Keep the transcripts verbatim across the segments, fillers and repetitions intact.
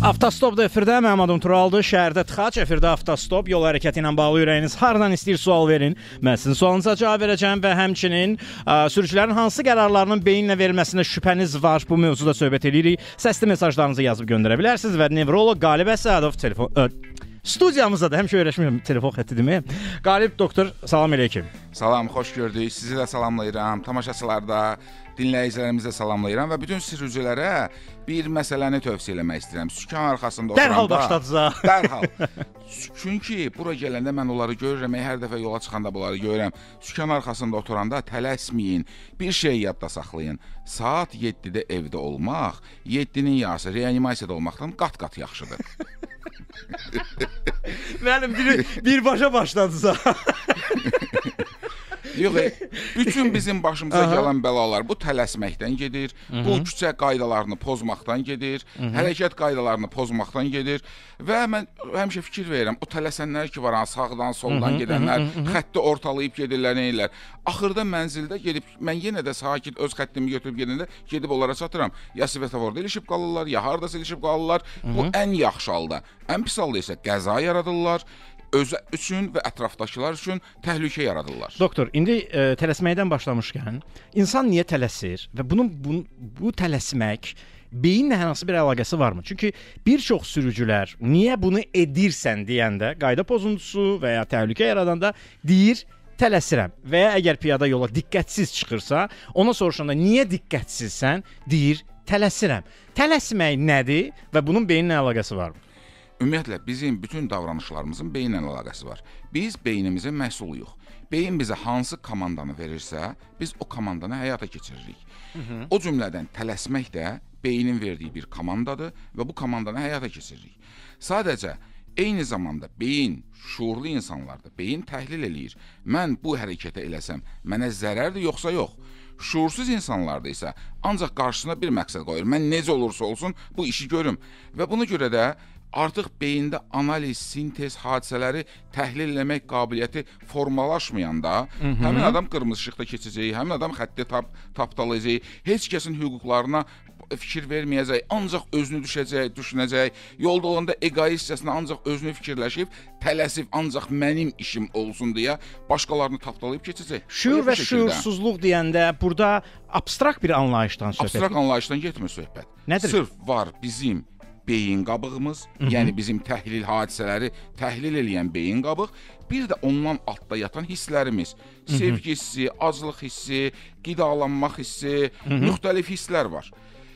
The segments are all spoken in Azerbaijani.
Avtostop da efirdə, mənim adım Turaldır, şəhərdə tıxac, efirdə avtostop, yol hərəkəti ilə bağlı ürəyiniz hardan istəyir sual verin, mən sizin sualınıza cavab verəcəm və həmçinin ə, sürücülərin hansı qərarlarının beyinlə verilməsində şübhəniz var, bu mövzuda söhbət edirik, səsli mesajlarınızı yazıb göndərə bilərsiniz və nevrolog Qalib Əsədov telefon... Ə, studiyamızda da həmişə öyrəşmirəm telefon xətti demək. Qalib doktor, salam əleykum. Salam, xoş gördük. Sizi də salamlayıram. Tamaşaçılarda, dinləyicilərimizə salamlayıram və bütün sürücülərə bir məsələni tövsiyə eləmək istəyirəm. Sükan arxasında oturanda... Dərhal başladınız. Dərhal. Çünki bura gələndə mən onları görürəm, hər dəfə yola çıxanda bunları görürəm. Sükan arxasında oturanda tələsməyin, bir şey yadda saxlayın. Saat yeddidə evdə olmaq, yeddinin yarısı reanimasiyada olmaqdan qat-qat yaxşıdır. Mənim bir, birbaşa başladınız. Yox, bütün bizim başımıza gələn bəlalar bu tələsməkdən gedir, Hı -hı. bu küçə qaydalarını pozmaqdan gedir, Hı -hı. hərəkət qaydalarını pozmaqdan gedir və mən həmişə fikir verirəm, o tələsənlər ki var, sağdan, soldan Hı -hı. gedənlər, Hı -hı. xətti ortalayıb gedirlər, nə edirlər. Axırda mənzildə gedib, mən yenə də sakit öz xəttimi götürüb gedəndə gedib onlara çatıram. Ya svetoforda ilişib qalırlar, ya hardasa ilişib qalırlar. Hı -hı. Bu ən yaxşı halda. Ən pis halda isə qəza yaradırlar. Özü üçün və ətrafdakılar üçün təhlükə yaradırlar. Doktor, indi e, tələsməkdən başlamışkən, insan niyə tələsir və bunun bu, bu tələsmək beyinlə hər hansı bir əlaqəsi varmı? Çünki bir çox sürücülər niyə bunu edirsən deyəndə, qayda pozuntusu və ya təhlükə yaradanda deyir, tələsirəm və ya əgər piyada yola diqqətsiz çıxırsa, ona soruşanda niyə diqqətsizsən, deyir, tələsirəm. Tələsmək nədir və bunun beyinlə əlaqəsi varmı? Ümumiyyətlə, bizim bütün davranışlarımızın beyinlə əlaqəsi var. Biz beynimizin məhsuluyuq. Beyin bizə hansı komandanı verirsə, biz o komandanı həyata keçiririk. Hı -hı. O cümlədən tələsmək də beynin verdiyi bir komandadır və bu komandanı həyata keçiririk. Sadəcə, eyni zamanda beyin, şuurlu insanlarda beyin təhlil eləyir. Mən bu hərəkətə eləsəm, mənə zərərdir yoxsa yox? Şuursuz insanlarda isə ancaq qarşısına bir məqsəd qoyur. Mən necə olursa olsun bu işi görüm və buna görə də artıq beyində analiz, sintez hadisələri təhlil eləmək qabiliyyəti formalaşmayanda, Hı -hı. həmin adam qırmızı işıqda keçəcək, həmin adam xətti tap, tapdalayacaq, heç kəsin hüquqlarına fikir verməyəcək, ancaq özünü düşəcək, düşünəcək, yolda olanda egoistcəsinə ancaq özünü fikirləşib, tələsib, ancaq mənim işim olsun deyə başqalarını tapdalayıb keçəcək. Şuur və şuursuzluq deyəndə burada abstrakt bir anlayışdan söhbət. Abstrakt anlayışdan getmir söhbət. Nədir? Sırf var bizim beyin qabığımız, Hı -hı. yəni bizim təhlil hadisələri təhlil eləyən beyin qabıq, bir də ondan altda yatan hisslərimiz, Hı -hı. sevgi hissi, aclıq hissi, qidalanmaq hissi, Hı -hı. müxtəlif hisslər var.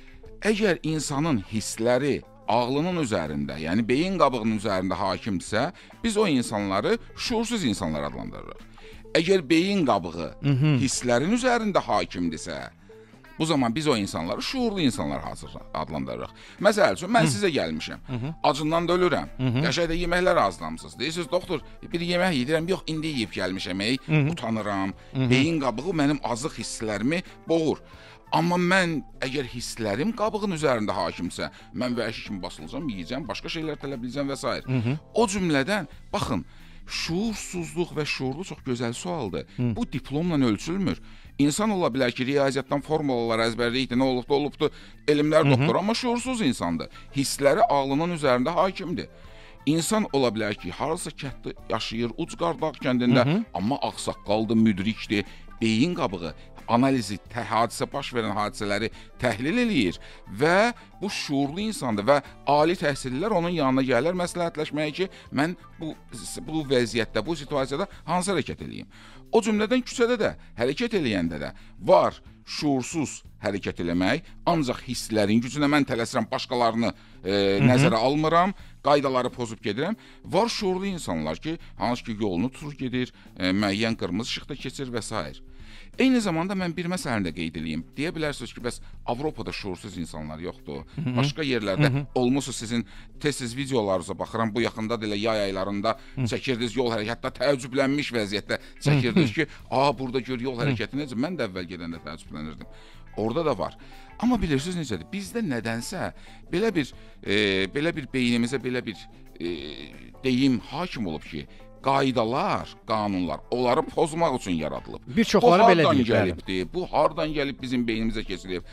Əgər insanın hissləri ağlının üzərində, yəni beyin qabığının üzərində hakimsə, biz o insanları şuursuz insanlar adlandırırıq. Əgər beyin qabığı Hı -hı. hisslərin üzərində hakimdirsə, bu zaman biz o insanları şuurlu insanlar hazır adlandırırıq. Məsəl üçün, mən Hı. sizə gəlmişəm, Hı -hı. acından da ölürəm, qəşəngdə yeməklər hazırlamısınız. Deyirsiniz, doktor, bir yemək yedirəm, yox, indi yeyib gəlmişəm, ey, Hı -hı. utanıram, Hı -hı. beyin qabığı mənim azlıq hisslərimi boğur. Amma mən, əgər hisslərim qabığın üzərində hakimsə, mən vəhşi kimi basılacam, yiyəcəm, başqa şeylər tələb edəcəm və s. O cümlədən, baxın, şuursuzluq və şuurlu çox gözəl sualdır. Hı. Bu diplomla ölçülmür. İnsan ola bilər ki, riyaziyyatdan formulalar əzbərləyikdir, nə olubdu, olubdu, elmlər doktoru, amma şuursuz insandır. Hissləri ağlının üzərində hakimdir. İnsan ola bilər ki, harasa kənddə yaşayır, Ucqardağ kəndində, Hı -hı. amma ağsaqqaldır, müdrikdir, beyin qabığı analizi, hadisə baş verən hadisələri təhlil eləyir və bu şuurlu insandır və ali təhsillilər onun yanına gəlirlər məsləhətləşməyə ki, mən bu, bu vəziyyətdə, bu situasiyada hansı hərəkət eləyim? O cümlədən küçədə də, hərəkət eləyəndə də var şuursuz hərəkət eləmək, ancaq hisslərin gücünə mən tələsirəm, başqalarını e, nəzərə almıram, qaydaları pozub gedirəm. Var şuurlu insanlar ki, hansı ki yolunu tutur gedir, e, müəyyən qırmızı işıqda keçir və s. Eyni zamanda mən bir məsələni də qeyd edeyim. Deyə bilərsiniz ki, bəs Avropada şuursuz insanlar yoxdur. Hı -hı. Başqa yerlərdə Hı -hı. olmuşsa sizin tez-tez videolarınıza baxıram. Bu yaxında da elə yay aylarında Hı -hı. çəkirdiniz yol hərəkəti, hətta təəccüblənmiş vəziyyətdə çəkirdiniz ki, "A, burada gör yol hərəkəti necə?" Mən də əvvəl gedəndə təəccüblənirdim. Orada da var. Amma bilirsiniz necədir? Bizdə nədənsə belə bir e, belə bir beynimizə belə bir e, deyim hakim olub ki, qaydalar, qanunlar onları pozmaq üçün yaradılıb. Bir çoxları belə deyir. Gəlibdir, bu hardan gəlib bizim beynimizə keçirilib?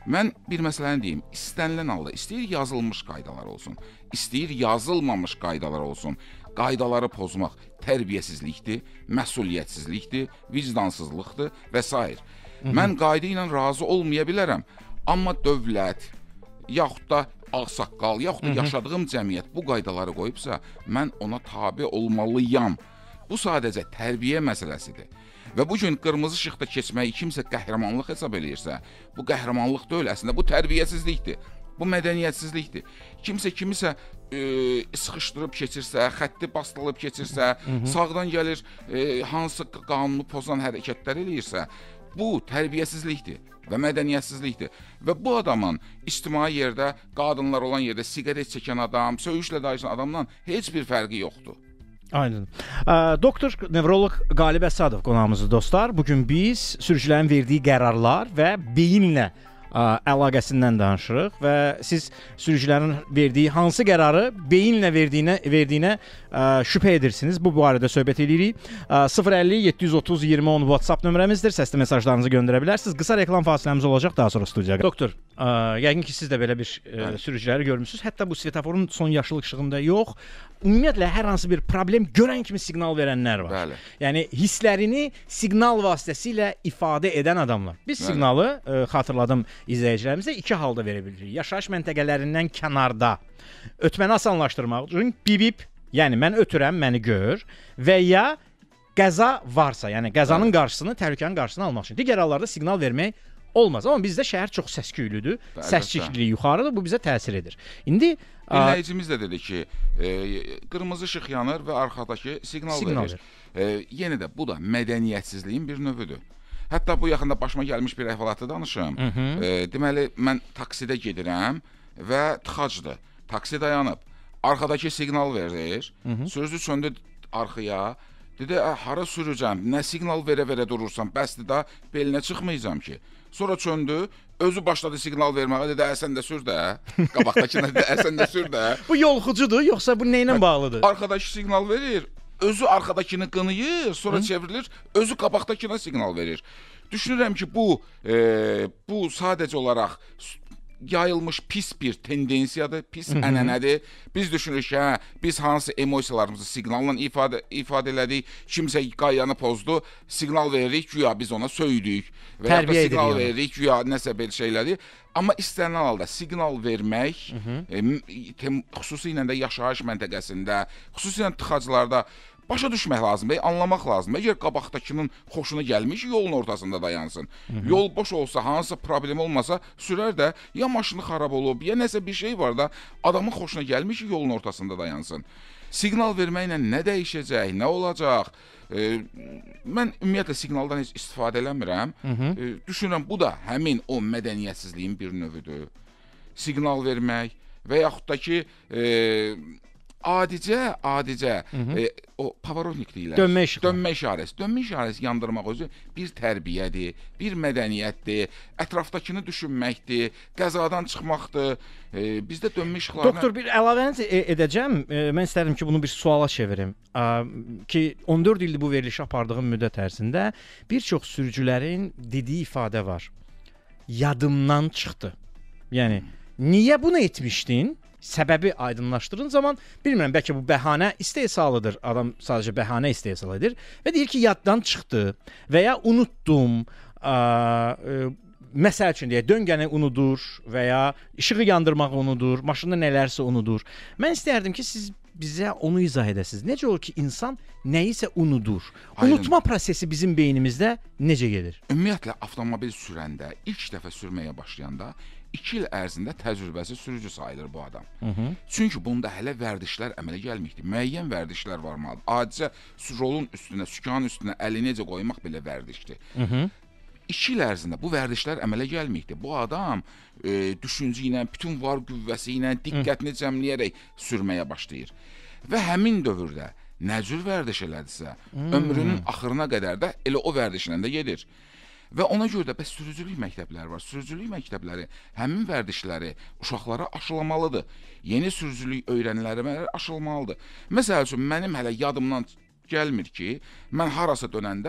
Mən bir məsələni deyim, istənilən halda istəyir yazılmış qaydalar olsun, istəyir yazılmamış qaydalar olsun. Qaydaları pozmaq tərbiyəsizlikdir, məsuliyyətsizlikdir, vicdansızlıqdır və s. Mən qayda ilə razı olmaya bilərəm, amma dövlət, yaxud da ağsaqqal, yaxud da yaşadığım cəmiyyət bu qaydaları qoyubsa, mən ona tabe olmalıyam. Bu sadəcə tərbiyə məsələsidir. Və bu gün qırmızı işıqda keçməyi kimsə qəhrəmanlıq hesab eləyirsə, bu qəhrəmanlıq deyil, əslində bu tərbiyəsizlikdir. Bu mədəniyyətsizlikdir. Kimsə kimisə e, sıxışdırıb keçirsə, xətti bastırılıb keçirsə, Hı -hı. sağdan gəlir e, hansı qanunu pozan hərəkətlər eləyirsə, bu tərbiyəsizlikdir və mədəniyyətsizlikdir. Və bu adamın ictimai yerdə, qadınlar olan yerdə siqaret çəkən adam, söyüşlə danışan adamdan heç bir fərqi yoxdur. Aynen. Doktor nevroloq Qalib Əsadov qonağımızdır dostlar. Bugün biz sürücülərin verdiyi qərarlar və beyinlə əlaqəsindən danışırıq və siz sürücülərin verdiyi hansı qərarı beyinlə verdiyinə verdiyinə ə, şübhə edirsiniz. Bu barədə söhbət edirik. sıfır əlli yeddi yüz otuz iyirmi on WhatsApp nömrəmizdir. Səsli mesajlarınızı göndərə bilərsiniz. Qısa reklam fasiləmiz olacaq daha sonra studiyaya. Doktor, ə, yəqin ki siz də belə bir ə, sürücüləri görmüsünüz. Hətta bu svetoforun son yaşıllıq işığında yox, ümumiyyətlə hər hansı bir problem görən kimi siqnal verənlər var. Bəli. Yəni hisslərini siqnal vasitəsilə ifadə edən adamlar. Biz Bəli. siqnalı ə, xatırladım izləyicilərimizə iki halda verə bilirik. Yaşayış məntəqələrindən kənarda ötməni asanlaşdırmaq üçün bip-bip, yəni mən ötürəm, məni gör və ya qəza varsa, yəni qəzanın Bəli. qarşısını, təhlükənin qarşısını almaq üçün. Digər hallarda siqnal vermək olmaz. Amma bizdə şəhər çox səs-küylüdür, səs-çirkliyi yuxarıdır, bu bizə təsir edir. İndi dinləyicimiz də dedi ki, e, qırmızı işıq yanır və arxadakı siqnal, siqnal verir. E, yenə də bu da mədəniyyətsizliyin bir növüdür. Hətta bu yaxında başıma gəlmiş bir əhvalatı danışım. Hı -hı. E, deməli, mən taksidə gedirəm və tıxacdır. Taksi dayanıb. Arxadakı siqnal verir. Hı -hı. Sürücü söndü arxaya. Dedi, hara sürəcəm? Nə siqnal verə-verə durursan? Bəsdir da, belinə çıxmayacam ki. Sonra çöndü, özü başladı siqnal verməyə. Dedi, əsən də sür də. Qabaqdakına dedi, əsən də sür də. Bu yolxucudur, yoxsa bu nə ilə bağlıdır? Arxadakı siqnal verir. Özü arxadakını qınıyır, sonra Hı? çevrilir, özü qabaqdakına siqnal verir. Düşünürəm ki, bu e, bu sadəcə olaraq yayılmış pis bir tendensiyadır, pis Hı -hı. ənənədir. Biz düşünürük ki, hə, biz hansı emosiyalarımızı siqnalla ifadə, ifadə elədik, kimsə qayyanı pozdu, siqnal veririk, güya biz ona söydük və ya da siqnal veririk, güya nəsə bir şeylədir. Amma istənilən halda siqnal vermək, e, xüsusilə də yaşayış məntəqəsində, xüsusilə tıxaclarda başa düşmək lazımdır, anlamaq lazımdır. Əgər qabaqdakının xoşuna gəlmiş, yolun ortasında dayansın. Hı -hı. Yol boş olsa, hansısa problem olmasa, sürər də ya maşını xarab olub, ya nəsə bir şey var da, adamın xoşuna gəlmiş, yolun ortasında dayansın. Siqnal verməklə nə dəyişəcək, nə olacaq? E, mən ümumiyyətlə siqnaldan heç istifadə eləmirəm. Hı -hı. E, düşünürəm, bu da həmin o mədəniyyətsizliyin bir növüdür. Siqnal vermək və yaxud da ki, e, adicə, adicə Hı -hı. E, o pavarotnik deyirlər. Dönmə işarəsi. Dönmə işarəsi. Dönmə işarəsi yandırmaq özü bir tərbiyədir, bir mədəniyyətdir, ətrafdakını düşünməkdir, qəzadan çıxmaqdır. E, bizdə dönmə işıqlarına... Doktor, bir əlavəniz edəcəm. E, mən istərdim ki, bunu bir suala çevirim. E, ki on dörd ildir bu verilişi apardığım müddət ərzində bir çox sürücülərin dediyi ifadə var. Yadımdan çıxdı. Yəni, hmm. niyə bunu etmişdin? Səbəbi aydınlaşdırın zaman, bilmirəm, bəlkə bu bəhanə istehsalıdır. Adam sadəcə bəhanə istehsal edir və deyir ki, yaddan çıxdı və ya unutdum. Ə, ə, məsəl üçün deyək, döngəni unudur və ya işığı yandırmağı unudur, maşında nələrsə unudur. Mən istərdim ki, siz bizə onu izah edəsiniz. Necə olur ki, insan nəyisə unudur? Unutma Aynen. prosesi bizim beynimizdə necə gedir? Ümumiyyətlə, avtomobil sürəndə, ilk dəfə sürməyə başlayanda iki il ərzində təcrübəsi sürücü sayılır bu adam. Hı -hı. Çünki bunda hələ vərdişlər əmələ gəlməkdir. Müəyyən vərdişlər var malı. Adicə rolun üstünə, sükanın üstünə əli necə qoymaq belə vərdişdir. Hı -hı. İki il ərzində bu vərdişlər əmələ gəlməkdir. Bu adam e, düşüncə ilə, bütün var qüvvəsi ilə, diqqətini Hı. cəmləyərək sürməyə başlayır. Və həmin dövrdə nə cür vərdiş elədirsə, hmm. ömrünün axırına qədər də elə o vərdişlə də gedir. Və ona görə də bəs sürücülük məktəbləri var. Sürücülük məktəbləri həmin vərdişləri uşaqlara aşılamalıdır. Yeni sürücülük öyrənilərə aşılmalıdır. Məsəl üçün, mənim hələ yadımdan gəlmir ki, mən harasa dönəndə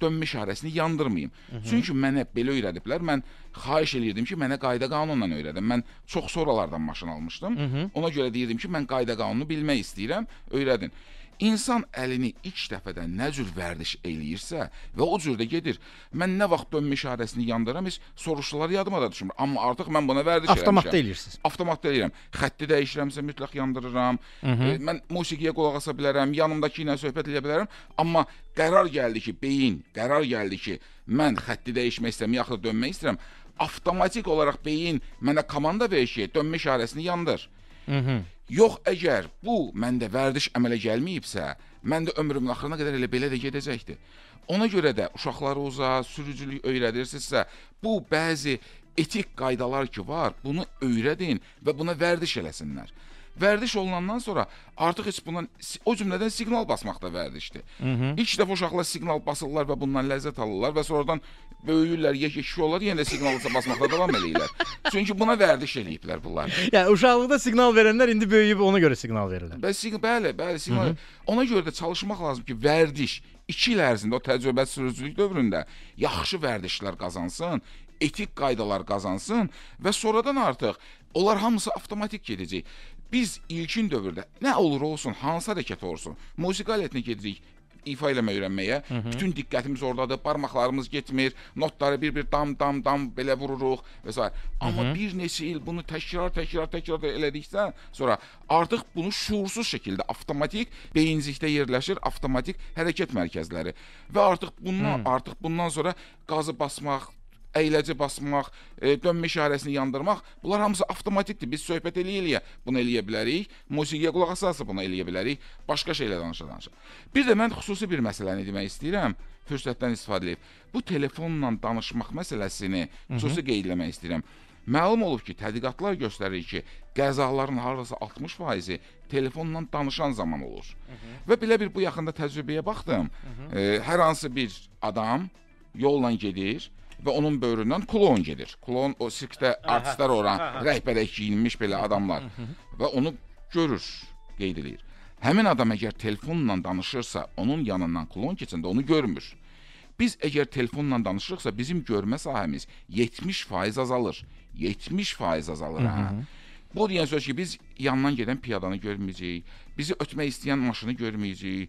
dönmə işarəsini yandırmayım. Hı -hı. Çünki mənə belə öyrədiblər. Mən xahiş eləyirdim ki, mənə qayda qanunla öyrədin. Mən çox sonralardan maşın almışdım. Hı -hı. Ona görə deyirdim ki, mən qayda qanunu bilmək istəyirəm, öyrədin. İnsan əlini ilk dəfədə nə cür vərdiş eləyirsə və o cür də gedir. Mən nə vaxt dönmə işarəsini yandıram, heç soruşdular, yadıma da düşmür. Amma artıq mən buna vərdiş eləmişəm. Avtomatda eləyirsiniz. Avtomatda eləyirəm. Xətti dəyişirəmsə mütləq yandırıram. Hı -hı. E, mən musiqiyə qulaq asa bilərəm, yanımdakı ilə söhbət edə bilərəm. Amma qərar gəldi ki, beyin qərar gəldi ki, mən xətti dəyişmək istəyirəm, yaxud da dönmək istəyirəm. Avtomatik olaraq beyin mənə komanda verir ki, dönmə işarəsini yandır. Hı -hı. Yox, əgər bu məndə vərdiş əmələ gəlməyibsə, mən də ömrümün axırına qədər elə belə də gedəcəkdir. Ona görə də uşaqlarınıza sürücülük öyrədirsinizsə, bu bəzi etik qaydalar ki var, bunu öyrədin və buna vərdiş eləsinlər. Vərdiş olunandan sonra artıq heç bundan, o cümlədən siqnal basmaq da vərdişdir. Hı -hı. İlk dəfə uşaqlar siqnal basırlar və bundan ləzzət alırlar və sonradan böyüyürlər, yeşik olurlar, yenə də siqnal basmaqda davam edirlər. Çünki buna vərdiş eləyiblər bunlar. Yəni uşaqlıqda siqnal verənlər indi böyüyüb ona görə siqnal verirlər. Bəli, bəli, bəli, siqnal. Hı -hı. Ona görə də çalışmaq lazım ki, vərdiş iki il ərzində o təcrübə sürücülük dövründə yaxşı vərdişlər qazansın, etik qaydalar qazansın və sonradan artıq onlar hamısı avtomatik gedəcək. Biz ilkin dövrdə nə olur olsun, hansı hərəkət olsun, musiqi alətinə gedirik ifa eləmək öyrənməyə. Hı -hı. Bütün diqqətimiz ordadır, barmaqlarımız getmir, notları bir-bir dam dam dam belə vururuq və s. Amma Hı -hı. bir neçə il bunu təkrar təkrar təkrar elədikdən sonra artıq bunu şuursuz şəkildə avtomatik beyincikdə yerləşir, avtomatik hərəkət mərkəzləri və artıq bundan Hı. artıq bundan sonra qazı basmaq, əyləci basmaq, e, dönmə işarəsini yandırmaq, bunlar hamısı avtomatikdir. Biz söhbət eləyə-eləyə bunu eləyə bilərik, musiqiyə qulaq asarsa bunu eləyə bilərik, başqa şeylə danışa-danışa. Bir də mən xüsusi bir məsələni demək istəyirəm, fürsətdən istifadə edib. Bu telefonla danışmaq məsələsini xüsusi qeyd eləmək istəyirəm. Məlum olub ki, tədqiqatlar göstərir ki, qəzaların hardasa altmış faizi telefonla danışan zaman olur. Hı -hı. Və belə bir bu yaxında təcrübəyə baxdım. Hı -hı. E, hər hansı bir adam yolla gedir və onun böyründən klon gedir. Klon o sirkdə artistlər olan, rəhbərək giyinmiş belə adamlar və onu görür, qeyd edir. Həmin adam əgər telefonla danışırsa, onun yanından klon keçəndə onu görmür. Biz əgər telefonla danışırıqsa, bizim görmə sahəmiz yetmiş faiz azalır. yetmiş faiz azalır. Hə? Bu deyən söz ki, biz yandan gedən piyadanı görməyəcəyik, bizi ötmək istəyən maşını görməyəcəyik,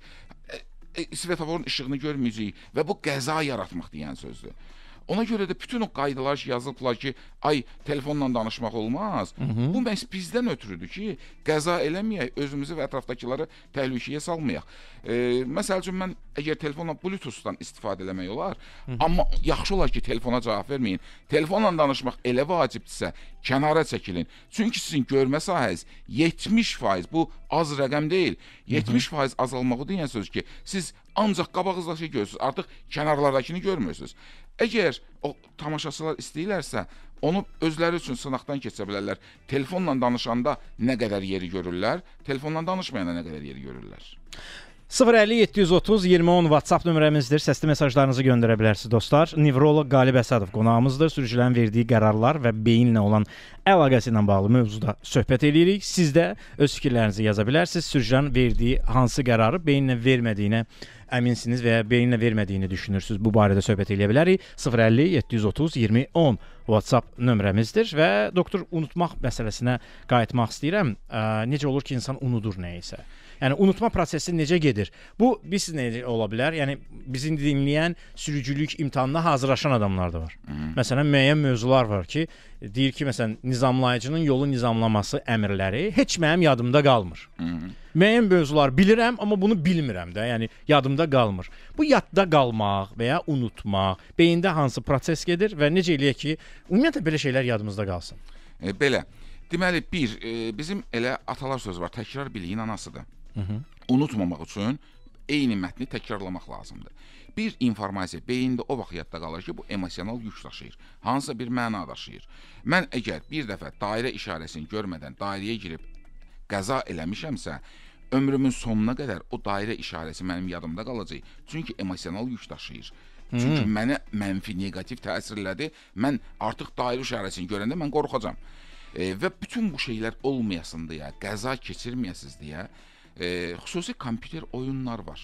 e, svetoforun işığını görməyəcəyik və bu qəza yaratmaq deyən sözdür. Ona görə də bütün o qaydalar ki, yazılıblar ki, ay, telefonla danışmaq olmaz. Hı -hı. Bu məhz bizdən ötürüdür ki, qəza eləməyək, özümüzü və ətrafdakıları təhlükəyə salmayaq. E, məsəl üçün, mən əgər telefonla Bluetooth-dan istifadə eləmək olar, Hı -hı. amma yaxşı olar ki, telefona cavab verməyin. Telefonla danışmaq elə vacibdirsə, kənara çəkilin. Çünki sizin görmə sahəniz yetmiş faiz, bu az rəqəm deyil, yetmiş faiz azalmağı deyən söz ki, siz ancaq qabağınızda şey görürsünüz, artıq kənarlardakini görmürsünüz. Əgər o tamaşaçılar istəyirlərsə, onu özləri üçün sınaqdan keçə bilərlər. Telefonla danışanda nə qədər yeri görürlər, telefonla danışmayanda nə qədər yeri görürlər. sıfır əlli yeddi yüz otuz iyirmi on WhatsApp nömrəmizdir. Səsli mesajlarınızı göndərə bilərsiniz dostlar. Nevroloq Qalib Əsədov qonağımızdır. Sürücülərin verdiyi qərarlar və beyinlə olan əlaqəsi ilə bağlı mövzuda söhbət edirik. Siz də öz fikirlərinizi yaza bilərsiniz. Sürücülərin verdiyi hansı qərarı beyinlə vermədiyinə əminsiniz və ya beyinlə vermədiyini düşünürsünüz. Bu barədə söhbət edə bilərik. sıfır əlli yeddi yüz otuz iyirmi on WhatsApp nömrəmizdir və doktor unutmaq məsələsinə qayıtmaq istəyirəm. Ə, necə olur ki, insan unudur nəyisə? Yəni unutma prosesi necə gedir? Bu biz necə ola bilər? Yəni bizi dinləyən sürücülük imtahanına hazırlaşan adamlar da var. Hı -hı. Məsələn, müəyyən mövzular var ki, deyir ki, məsələn, nizamlayıcının yolu nizamlaması əmrləri heç mənim yadımda qalmır. Hı -hı. Müəyyən mövzular bilirəm, amma bunu bilmirəm də, yəni yadımda qalmır. Bu yadda qalmaq və ya unutmaq, beyində hansı proses gedir və necə eləyək ki, ümumiyyətlə belə şeylər yadımızda qalsın? E, belə, deməli, bir, e, bizim elə atalar sözü var, təkrar biliyin anasıdır. Hı -hı. Unutmamaq üçün eyni mətni təkrarlamaq lazımdır. Bir informasiya beyində o vaxt yadda qalır ki, bu emosional yük daşıyır, hansısa bir məna daşıyır. Mən əgər bir dəfə dairə işarəsini görmədən dairəyə girib qəza eləmişəmsə, ömrümün sonuna qədər o dairə işarəsi mənim yadımda qalacaq. Çünki emosional yük daşıyır. Çünki hmm. mənə mənfi, negativ təsirlədi. Mən artıq dairə işarəsini görəndə mən qorxacam. E, və bütün bu şeylər olmayasın deyə, qəza keçirməyəsiniz deyə, e, xüsusi kompüter oyunlar var.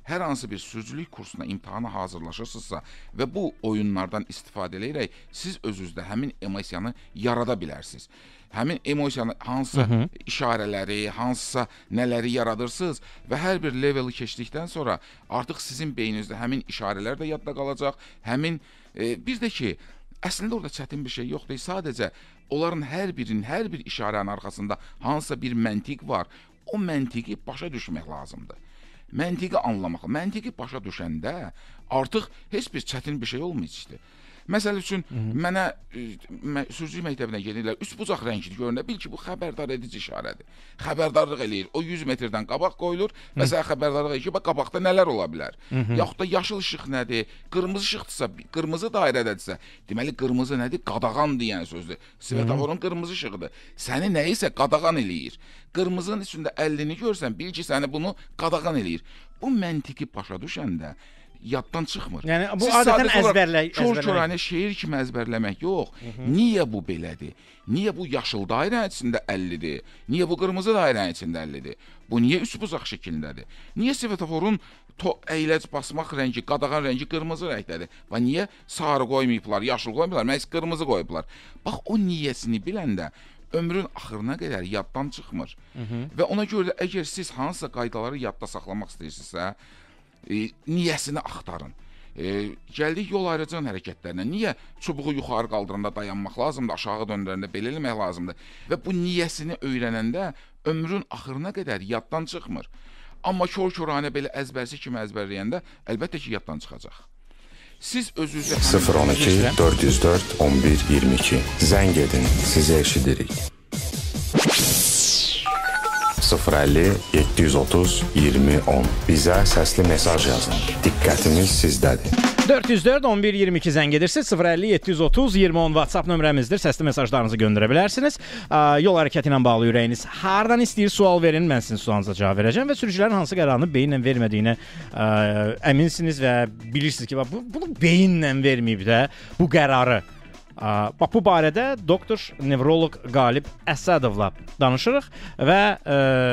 hər hansı bir sürücülük kursuna, imtahana hazırlaşırsınızsa və bu oyunlardan istifadə edərək siz özünüzdə həmin emosiyanı yarada bilərsiniz. Həmin emosiyanı hansısa Hı -hı. işarələri, hansısa nələri yaradırsınız və hər bir leveli keçdikdən sonra artıq sizin beyninizdə həmin işarələr də yadda qalacaq. Həmin e, bir də ki, əslində orada çətin bir şey yoxdur. Sadəcə onların hər birinin, hər bir işarənin arxasında hansısa bir məntiq var. O məntiqi başa düşmək lazımdır. Məntiqi anlamaq. Məntiqi başa düşəndə artıq heç bir çətin bir şey olmayacaqdır. Məsəl üçün, Hı -hı. mənə e, sürücülük məktəbinə gedirlər, üç bucaq rəngli görünə, bil ki, bu xəbərdar edici işarədir. Xəbərdarlıq eləyir. O yüz metrdən qabaq qoyulur və sənə xəbərdarlıq eləyir ki, bax, qabaqda nələr ola bilər. Hı -hı. Yaxud da yaşıl işıq nədir? Qırmızı işıqdırsa, qırmızı dairədədirsə, deməli, qırmızı nədir? Qadağan deyən sözdür. Svetoforun qırmızı işığıdır. Səni nəyisə qadağan eləyir. Qırmızının üstündə əlini görsən, bil ki, səni bunu qadağan eləyir. Bu məntiqi başa düşəndə yaddan çıxmır. Yəni bu Siz adətən əzbərləmək, kör-körənə şeir kimi əzbərləmək yox. Hı -hı. Niyə bu belədir? Niyə bu yaşıl dairənin içində əllidir? Niyə bu qırmızı dairənin içində əllidir? Bu niyə üç bucaq şəklindədir? Niyə svetoforun əyləc basmaq rəngi, qadağan rəngi qırmızı rəngdədir? Və niyə sarı qoymayıblar, yaşıl qoymayıblar, məhz qırmızı qoyublar? Bax, o niyyəsini biləndə ömrün axırına qədər yaddan çıxmır. Hı -hı. Və ona görə də əgər siz hansısa qaydaları yadda saxlamaq istəyirsinizsə, E, niyyəsini axtarın. E, gəldik yol ayrıcının hərəkətlərinə. Niyə çubuğu yuxarı qaldıranda dayanmaq lazımdır, aşağı döndürəndə belə eləmək lazımdır? Və bu niyyəsini öyrənəndə ömrün axırına qədər yaddan çıxmır. Amma kör-körənə belə əzbərsi kimi əzbərləyəndə əlbəttə ki, yaddan çıxacaq. Siz özünüzə sıfır on iki dörd yüz dörd on bir iyirmi iki zəng edin, sizi eşidirik. sıfır əlli yeddi yüz otuz iyirmi on. Bizə səsli mesaj yazın. Diqqətimiz sizdədir. dörd yüz dörd on bir iyirmi iki zəng edirsiniz. sıfır əlli yeddi yüz otuz iyirmi on WhatsApp nömrəmizdir. Səsli mesajlarınızı göndərə bilərsiniz. Yol hərəkəti ilə bağlı ürəyiniz hardan istəyir sual verin. Mən sizin sualınıza cavab verəcəm və sürücülərin hansı qərarını beyinlə vermədiyinə ə, əminsiniz və bilirsiniz ki, bu, bunu beyinlə verməyib də bu qərarı. Bax, bu barədə doktor nevroloq Qalib Əsədovla danışırıq və ə,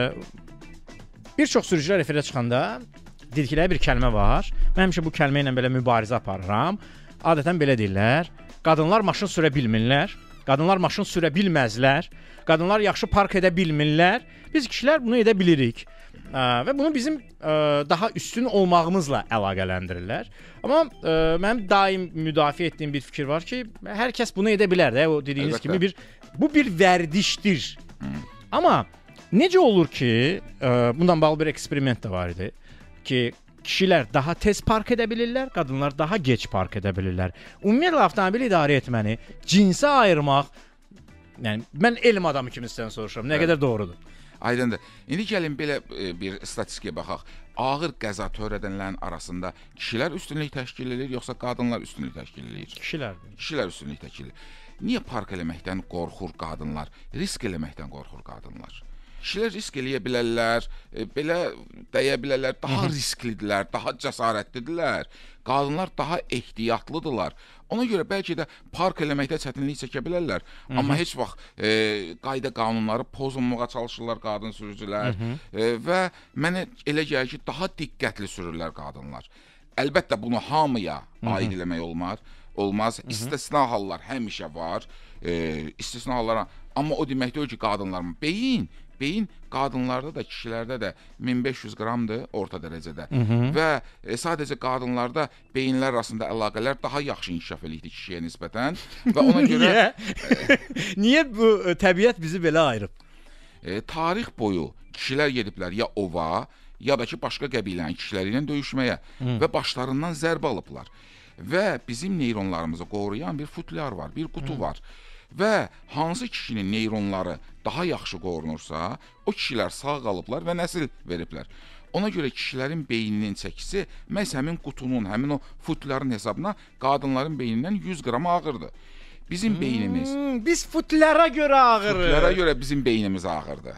bir çox sürücülər efirə çıxanda dedikləri bir kəlmə var. Mən həmişə bu kəlmə ilə belə mübarizə aparıram. Adətən belə deyirlər: qadınlar maşın sürə bilmirlər, qadınlar maşın sürə bilməzlər, qadınlar yaxşı park edə bilmirlər. Biz kişilər bunu edə bilirik. Ə, və bunu bizim ə, daha üstün olmağımızla əlaqələndirirlər. Amma ə, mənim daim müdafiə etdiyim bir fikir var ki, hər kəs bunu edə bilər də, o dediyiniz Əlbəttə. kimi bir bu bir vərdişdir. Hmm. Amma necə olur ki, ə, bundan bağlı bir eksperiment də var idi ki, kişilər daha tez park edə bilirlər, qadınlar daha gec park edə bilirlər. Ümumiyyətlə avtomobil idarə etməni, cinsə ayırmaq, yəni mən elm adamı kimi sizdən soruşuram, nə evet. qədər doğrudur? Aydındır. İndi gəlin belə e, bir statistikaya baxaq. Ağır qəza törədənlərin arasında kişilər üstünlük təşkil edir, yoxsa qadınlar üstünlük təşkil edir? Kişilər. Kişilər üstünlük təşkil edir. Niyə park eləməkdən qorxur qadınlar? Risk eləməkdən qorxur qadınlar. Kişilər risk eləyə bilərlər, e, belə dəyə bilərlər, daha Hı -hı. risklidirlər, daha cəsarətlidirlər. Qadınlar daha ehtiyatlıdırlar. Ona görə bəlkə də park eləməkdə çətinlik çəkə bilərlər. Hı -hı. Amma heç vaxt e, qayda qanunları pozulmağa çalışırlar qadın sürücülər Hı -hı. e, və mənə elə gəlir ki, daha diqqətli sürürlər qadınlar. Əlbəttə bunu hamıya Hı -hı. aid eləmək olmaz. Olmaz. Hı -hı. İstisna hallar həmişə var. E, istisna hallara, amma o demək deyil ki, qadınların beyin Beyin qadınlarda da, kişilərdə də min beş yüz qramdır orta dərəcədə. Hı -hı. Və e, sadəcə qadınlarda beyinlər arasında əlaqələr daha yaxşı inkişaf eləyir kişiyə nisbətən. Və ona görə Niyə? E, Niyə bu təbiət bizi belə ayırıb? E, tarix boyu kişilər gediblər ya ova, ya da ki başqa qəbilənin kişiləri ilə döyüşməyə Hı. və başlarından zərbə alıblar. Və bizim neyronlarımızı qoruyan bir futlyar var, bir qutu Hı. var. Və hansı kişinin neyronları daha yaxşı qorunursa, o kişilər sağ qalıblar və nəsil veriblər. Ona görə kişilərin beyninin çəkisi məhz həmin qutunun, həmin o futlyarın hesabına qadınların beynindən yüz qram ağırdır. Bizim hmm, beynimiz... Biz futlyara görə ağırıq. Futlyara görə bizim beynimiz ağırdır.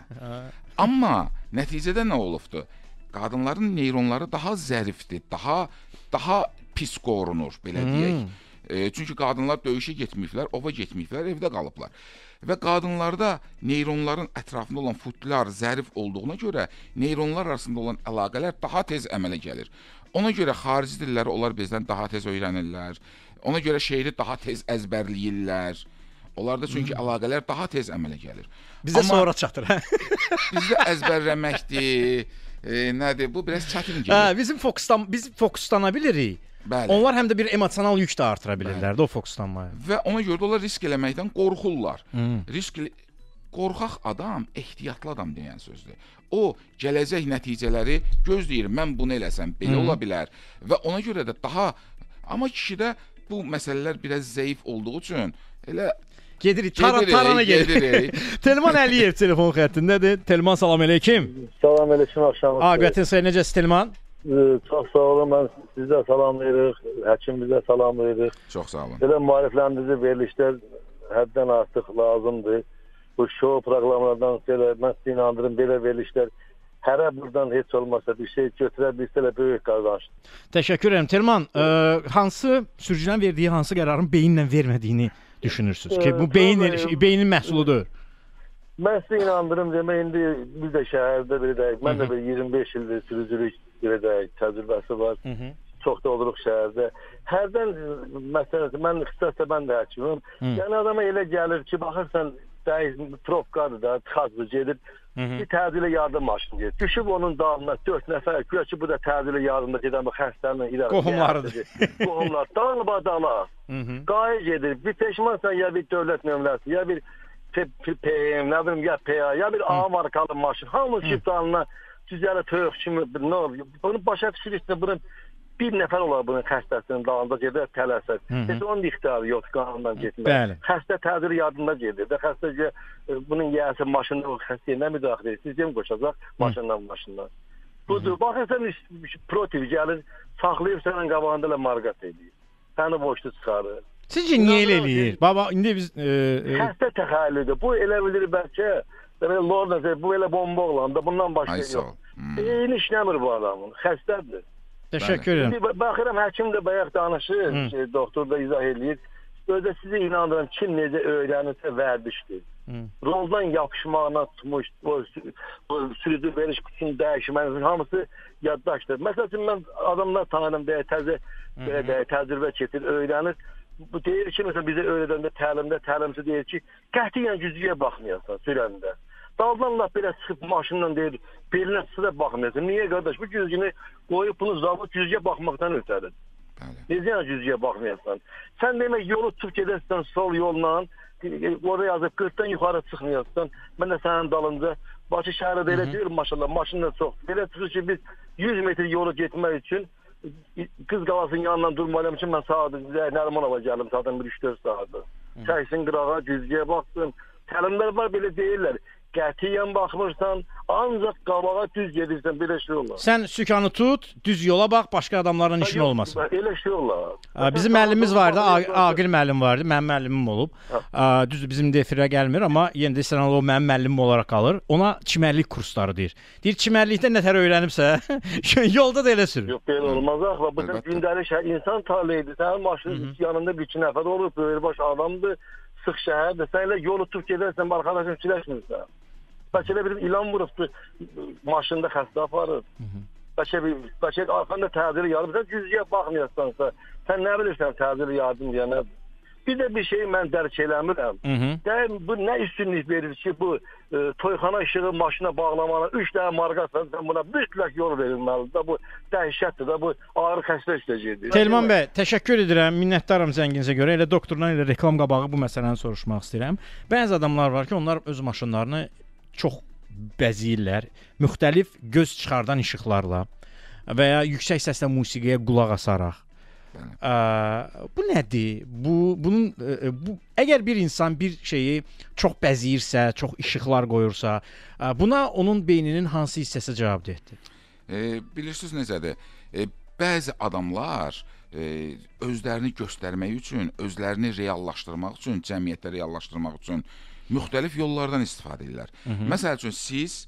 Amma nəticədə nə olubdur? Qadınların neyronları daha zərifdir, daha daha pis qorunur, belə deyək. Hmm. E, çünki qadınlar döyüşə getməyiblər, ova getməyiblər, evdə qalıblar. Və qadınlarda neyronların ətrafında olan futlar zərif olduğuna görə neyronlar arasında olan əlaqələr daha tez əmələ gəlir. Ona görə xarici dilləri onlar bizdən daha tez öyrənirlər. Ona görə şeiri daha tez əzbərləyirlər. Onlarda çünki hmm. əlaqələr daha tez əmələ gəlir. Bizə Amma sonra çatır, hə? Bizdə əzbərləməkdir, e, nədir? Bu biraz çətin gəlir. Hə, bizim fokuslan biz fokuslana bilirik. Bəli. Onlar həm də bir emosional yük də artıra bilirlər də o fokuslanmaya. Və ona görə də onlar risk eləməkdən qorxurlar. Hmm. Risk qorxaq adam ehtiyatlı adam deyən sözdür. O gələcək nəticələri gözləyir. Mən bunu eləsəm belə hmm. ola bilər və ona görə də daha amma kişidə bu məsələlər biraz zəif olduğu üçün elə gedirik, taran, tarana gedirik. Telman Əliyev telefon xəttindədir. Telman, salam əleykum. Salam əleykum, axşamınız. Aqibətiniz xeyir, necəsiz Telman? Çox sağ olun, mən sizə salamlayırıq, həkim bizə salamlayırıq. Çox sağ olun. Belə müarifləndirici verilişlər həddən artıq lazımdır. Bu show proqramlardan belə, mən sizə inandırım, belə verilişlər hərə buradan heç olmasa bir şey götürə bilsə də böyük qazançdır. Təşəkkür edirəm. Telman, ə, hansı sürücünün verdiyi hansı qərarın beyinlə vermədiyini düşünürsünüz ki, bu beyin beynin məhsuludur? Mən sizə inandırım demək, indi biz də şəhərdə belə deyək, mən də belə iyirmi beş ildir sürücülük belə deyək, təcrübəsi var. Hı -hı. Çox da oluruq şəhərdə. Hərdən məsələsi, mən xüsusilə mən də həkimim. Yəni adama elə gəlir ki, baxırsan, deyək, tropkadır da, tıxacdır, gedib, Hı -hı. bir tədilə yardım maşını gedir. Düşüb onun dalına dörd nəfər, güya ki, bu da tədilə yardımda gedən bu xəstənin irəli. Qohumlarıdır. Qohumlar, dalba dala. Qayə gedir, bir peşmansan ya bir dövlət nömrəsi, ya bir P M, nə bilim, ya P A, ya bir A markalı maşın. Hamı çıx dalına düzələ töyük kimi, nə olur? Bunu başa düşürükdə, bunun bir nəfər olar bunun xəstəsinin dalında gedir, tələsər. Heç onun ixtiyarı yoxdur qanundan getmək. Xəstə tədbir yardımda gedir. Və xəstə bunun yiyəsi maşında o xəstəyə nə müdaxilə edir? Sistem qoşacaq maşından maşından. Budur. Baxırsan, protiv gəlir, saxlayıb sənin qabağında ilə marqat edir. Səni boşlu çıxarır. Sizcə niyə elə eləyir? Baba, indi biz... Xəstə təxəllüdür. Bu elə bilir bəlkə, Lorna, bu elə bomba oğlandı. Bundan başqa yox. Eyni işləmir bu adamın. Xəstədir. Teşekkür ederim. Baxıram, həkim də bayaq danışır, şey, doktor da izah edir. Özə sizə inandıram, kim necə öyrənirsə vərdişdir. Roldan yapışmağına tutmuş, sürücü veriş kutusunu dəyişməyinin hamısı yaddaşdır. Məsəl üçün, mən adamlar tanırım, təzə təcrübə keçir, öyrənir. Bu deyir ki, məsələn, bizə öyrədəndə təlimdə, təlimçi deyir ki, qətiyyən güzgüyə baxmayasan sürəndə. Daldan laf belə çıxıb maşınla deyir, belinə çıxıb baxmayasan. Niyə qardaş? Bu güzgünü qoyub bunu zavod güzgüyə baxmaqdan ötərir. Necə güzgüyə baxmayasan? Sən demək yolu tutub gedərsən sol yolla, orada yazıb qırxdan yuxarı çıxmayasan. Mən də sənin dalınca Bakı şəhərdə elə deyir, maşallah, maşınla çox. Belə çıxır ki, biz yüz metr yolu getmək üçün Qız qalasının yanından durmalıyım ki, mən saat Nərimanova gəlim, zaten bir üç dörd saatdır. Çəksin qırağa, güzgüyə baxsın. Təlimlər var, belə deyirlər. Qətiyyən baxmırsan, ancaq qabağa düz gedirsən, belə şey olar. Sən sükanı tut, düz yola bax, başqa adamların işin olmasın. Elə şey olar. Bizim müəllimimiz vardı, Aqil müəllim vardı, mənim müəllimim olub. Düzdür, bizim defirə gəlmir, amma yenə də istənən o mənim müəllimim olaraq qalır. Ona çimərlik kursları deyir. Deyir, çimərlikdə nətər öyrənibsə, yolda da elə sürür. Yox, belə olmaz axı. Bu gündəlik insan taleydir. Sənin maşının yanında bir iki nəfər olub, böyürbaş adamdır, sıx şəhərdir. Sən elə yolu tutub gedərsən, arkadaşım çiləşmirsən. Bəlkə elə bir ilan vurubdur, maşında xəstə aparır. Bəlkə arxanda tədbir yardım. Sən güzgüyə baxmayasansa, sən nə bilirsən tədbir yardım deyənə? Bir də bir şeyi mən dərk eləmirəm. Deyəm, bu nə üstünlük verir ki, bu e, toyxana işığı maşına bağlamana üç dənə marqasan, sən buna mütləq yol verilməlidir. Bu dəhşətdir də, bu ağır xəstə işləyəcəkdir. Telman bəy, təşəkkür edirəm, minnətdaram zənginizə görə. Elə doktordan elə reklam qabağı bu məsələni soruşmaq istəyirəm. Bəzi adamlar var ki, onlar öz maşınlarını çox bəziyirlər, müxtəlif göz çıxardan işıqlarla və ya yüksək səslə musiqiyə qulaq asaraq. Ə, bu nədir? Bu bunun ə, bu əgər bir insan bir şeyi çox bəziyirsə, çox işıqlar qoyursa, ə, buna onun beyninin hansı hissəsi cavabdehdir? E, bilirsiniz necədir? E, bəzi adamlar e, özlərini göstərmək üçün, özlərini reallaşdırmaq üçün, cəmiyyətdə reallaşdırmaq üçün müxtəlif yollardan istifadə edirlər. Hı -hı. Məsəl üçün siz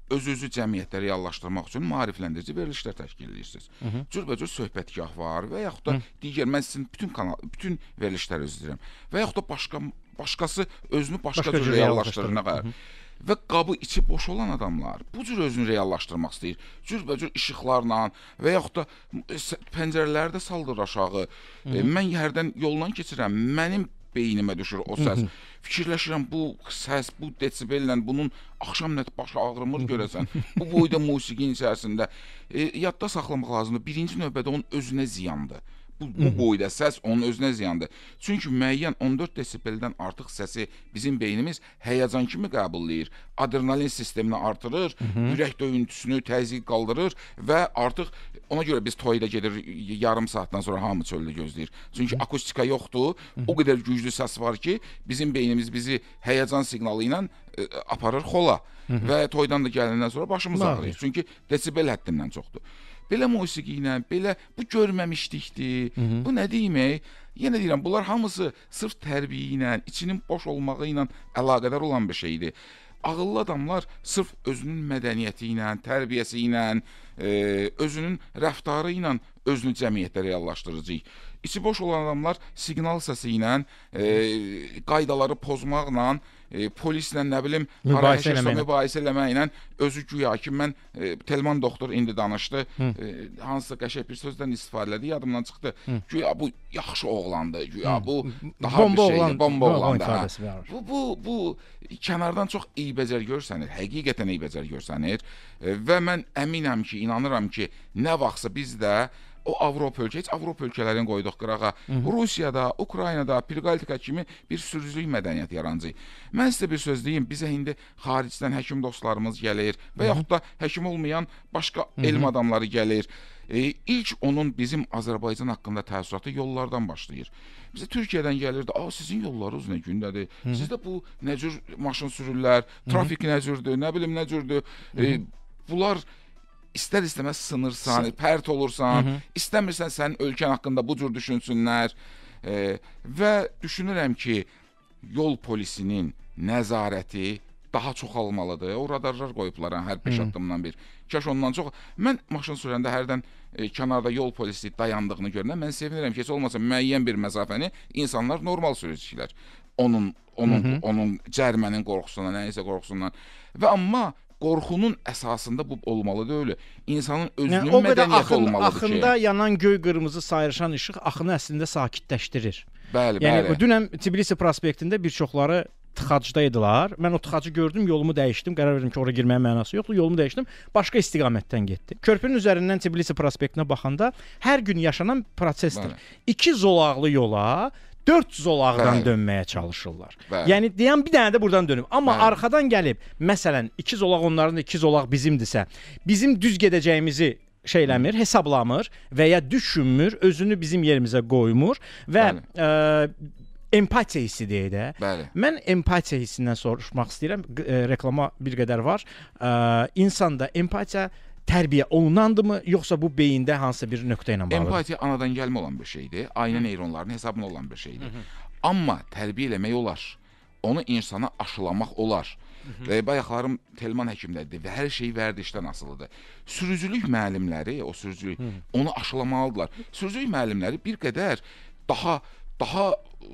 öz-özü cəmiyyətdə reallaşdırmaq üçün maarifləndirici verilişlər təşkil edirsiniz. Cürbəcür söhbətgah var və yaxud da digər, mən sizin bütün kanal, bütün verilişləri izləyirəm. Və yaxud da başqa başqası özünü başqa, başqa cür reallaşdırına qədər. Və qabı içi boş olan adamlar bu cür özünü reallaşdırmaq istəyir. Cürbəcür işıqlarla və yaxud da pəncərələri də saldır aşağı. E, mən hərdən yoldan keçirəm, mənim beynimə düşür o səs. Fikirləşirəm, bu səs, bu desibellə bunun axşam net başı ağrımır görəsən. Bu boyda musiqinin içərisində e, yadda saxlamaq lazımdır. Birinci növbədə onun özünə ziyandır. Bu, bu boyda səs onun özünə ziyandır. Çünki müəyyən on dörd desibeldən artıq səsi bizim beynimiz həyəcan kimi qəbullayır. Adrenalin sistemini artırır, Hı -hı. ürək döyüntüsünü təzyiq qaldırır və artıq ona görə biz toyda gedir, yarım saatdan sonra hamı çöldə gözləyir. Çünki akustika yoxdur, Hı -hı. o qədər güclü səs var ki, bizim beynimiz bizi həyəcan siqnalı ilə e, aparır xola Hı -hı. və toydan da gələndən sonra başımız ağrıyır. Çünki desibel həddindən çoxdur. Belə musiqi ilə, belə bu görməmişlikdir, Hı -hı. bu nə demək? Yenə deyirəm, bunlar hamısı sırf tərbiyə ilə, içinin boş olmağı ilə əlaqədar olan bir şeydir. Ağıllı adamlar sırf özünün mədəniyyəti ilə, tərbiyəsi ilə, e, özünün rəftarı ilə özünü cəmiyyətdə reallaşdıracaq. İçi boş olan adamlar siqnal səsi ilə, e, qaydaları pozmaqla, e, polislə, nə bilim, mübahisə eləməklə, mübahisə eləməklə özü güya ki, mən e, Telman doktor indi danışdı, e, hansısa qəşəng bir sözdən istifadə elədi, yadımdan çıxdı. Hı. Güya bu yaxşı oğlandı, güya Hı. bu daha bomba bir şeydir, oğlan, bomba oğlandı. Ha. Bu, bu, bu kənardan çox eybəcər görsənir, həqiqətən eybəcər görsənir e, və mən əminəm ki, inanıram ki, nə vaxtsa biz də o Avropa ölkə, heç Avropa ölkələrini qoyduq qırağa, Hı -hı. Rusiyada, Ukraynada, Prigaltika kimi bir sürücülük mədəniyyəti yaranacaq. Mən sizə bir söz deyim, bizə indi xaricdən həkim dostlarımız gəlir və yaxud da həkim olmayan başqa Hı -hı. elm adamları gəlir. E, ilk onun bizim Azərbaycan haqqında təəssüratı yollardan başlayır. Bizə Türkiyədən gəlirdi, "A, sizin yollarınız nə gündədir? Sizdə bu nə cür maşın sürürlər, trafik nə cürdür, nə bilim nə cürdür." E, bunlar İstər-istəməz sınırsan, pərt olursan, Hı -hı. istəmirsən sənin ölkən haqqında bu cür düşünsünlər e, və düşünürəm ki, yol polisinin nəzarəti daha çoxalmalıdır. O radarlar qoyublar hər beş addımdan bir. Kaş ondan çox. Mən maşın sürəndə hərdən e, kənarda yol polisi dayandığını görürəm. Mən sevinirəm ki, heç olmasa müəyyən bir məsafəni insanlar normal sürəcəklər. Onun, onun, Hı -hı. onun cərmənin qorxusundan, nəyisə qorxusundan. Və amma qorxunun əsasında bu olmalı deyil. İnsanın özünün yəni, mədəniyyəti axın, olmalıdır axında ki. Axında yanan göy qırmızı sayrışan işıq axını əslində sakitləşdirir. Bəli, yəni, bəli. Dünən Tbilisi prospektində bir çoxları tıxacdaydılar. Mən o tıxacı gördüm, yolumu dəyişdim. Qərar verdim ki, ora girməyə mənası yoxdur. Yolumu dəyişdim. Başqa istiqamətdən getdim. Körpünün üzərindən Tbilisi prospektinə baxanda hər gün yaşanan prosesdir. Bəli. İki zolaqlı yola dörd zolaqdan Bəli. dönməyə çalışırlar. Bəli. Yəni deyən bir dənə də buradan dönüb. Amma Bəli. arxadan gəlib, məsələn, iki zolaq onların da iki zolaq bizimdirsə, bizim düz gedəcəyimizi şey eləmir, hesablamır və ya düşünmür, özünü bizim yerimizə qoymur və e, empatiya hissi deyək də. Bəli. Mən empatiya hissindən soruşmaq istəyirəm. E, reklama bir qədər var. E, insanda empatiya tərbiyə olunandımı, yoxsa bu beyində hansısa bir nöqtə ilə bağlıdır? Empatiya anadan gəlmə olan bir şeydir. Ailə neyronlarının hesabına olan bir şeydir. Hı -hı. Amma tərbiyə eləmək olar. Onu insana aşılamaq olar. Və bayaqlarım Telman həkimləridir və hər şey vərdişdən asılıdır. Sürücülük müəllimləri, o sürücülük, Hı -hı. onu aşılamalıdırlar. Sürücülük müəllimləri bir qədər daha daha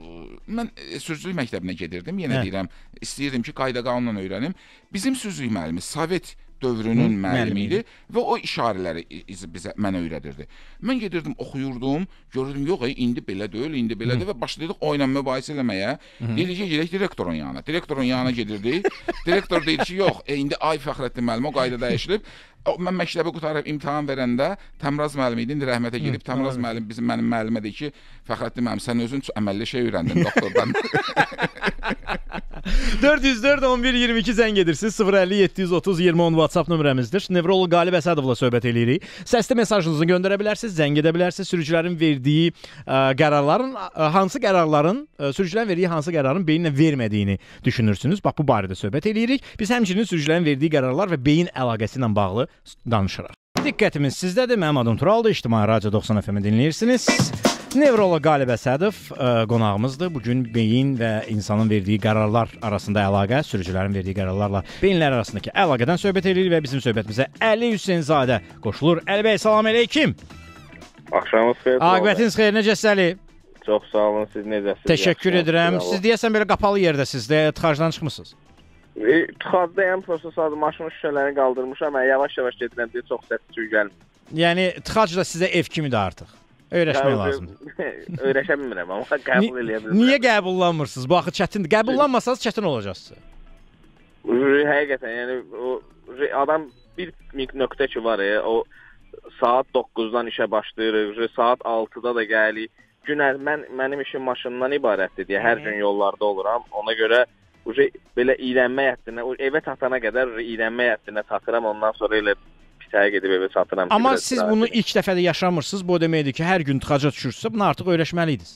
mən sürücülük məktəbinə gedirdim. Yenə Hə. deyirəm, istəyirdim ki, qayda qanunla öyrənim. Bizim sürücülük müəllimi Sovet dövrünün Hı, müəllimi idi və o işarələri bizə mənə öyrədirdi. Mən gedirdim, oxuyurdum, görürdüm, yox, indi belə deyil, indi belədir və başladıq o ilə mübahisə eləməyə. Dedik ki, gedək direktorun yanına. Direktorun yanına gedirdik. Direktor deyir ki, yox, e, indi ay Fəxrəddin müəllim o qayda dəyişilib. Mən məktəbi qutarıb imtahan verəndə Təmraz müəllimi idi, indi rəhmətə gedib. Təmraz müəllim bizim mənim müəllimə deyir ki, Fəxrəddin müəllim, sən özün əməlli şey öyrəndin doktordan. dörd yüz dörd on bir iyirmi iki zəng edirsiniz. sıfır əlli yeddi yüz otuz iyirmi on WhatsApp nömrəmizdir. Nevrolog Qalib Əsədovla söhbət eləyirik. Səsli mesajınızı göndərə bilərsiniz, zəng edə bilərsiniz. Sürücülərin verdiyi ə, qərarların ə, hansı qərarların, ə, sürücülərin verdiyi hansı qərarın beyinlə vermədiyini düşünürsünüz. Bax bu barədə söhbət eləyirik. Biz həmçinin sürücülərin verdiyi qərarlar və beyin əlaqəsi ilə bağlı danışırıq. Diqqətimiz sizdədir. Mənim adım Turaldır. İctimai Radio doxsan F M-i dinləyirsiniz. Nevrolog Qalib Əsədov ə, qonağımızdır. Bugün beyin və insanın verdiyi qərarlar arasında əlaqə, sürücülərin verdiyi qərarlarla beyinlər arasındakı əlaqədən söhbət edirik və bizim söhbətimizə Əli Hüseynzadə qoşulur. Əli bəy, salam əleykum. Axşamınız xeyir. Aqibətiniz xeyir, necəsiz Əli? Çox sağ olun, siz necəsiniz? Təşəkkür edirəm. Siz deyəsən belə qapalı yerdəsiz də, tıxacdan çıxmısınız. E, tıxacdayım, prosta sadə maşının şüşələrini qaldırmışam, mən yavaş-yavaş gedirəm deyə çox səs küy gəlmir. Yəni tıxac da sizə ev kimidir artıq. Öyrəşmək lazımdır. Öyrəşə bilmirəm, amma qəbul eləyə bilmirəm. Niyə qəbullanmırsınız? Bu axı çətindir. Qəbullanmasanız çətin olacaqsınız. Həqiqətən, yəni o adam bir nöqtə ki var ya, o saat doqquzdan işə başlayırıq, saat altıda da gəlirik. Günə mən mənim işim maşından ibarətdir deyə hər gün yollarda oluram. Ona görə belə iyrənmə həddinə, evə çatana qədər iyrənmə həddinə çatıram, ondan sonra elə pitəyə gedib evə çatıram. Amma siz bunu ilk dəfədə yaşamırsınız. Bu o deməkdir ki, hər gün tıxaca düşürsünüzsə, bunu artıq öyrəşməliydiniz.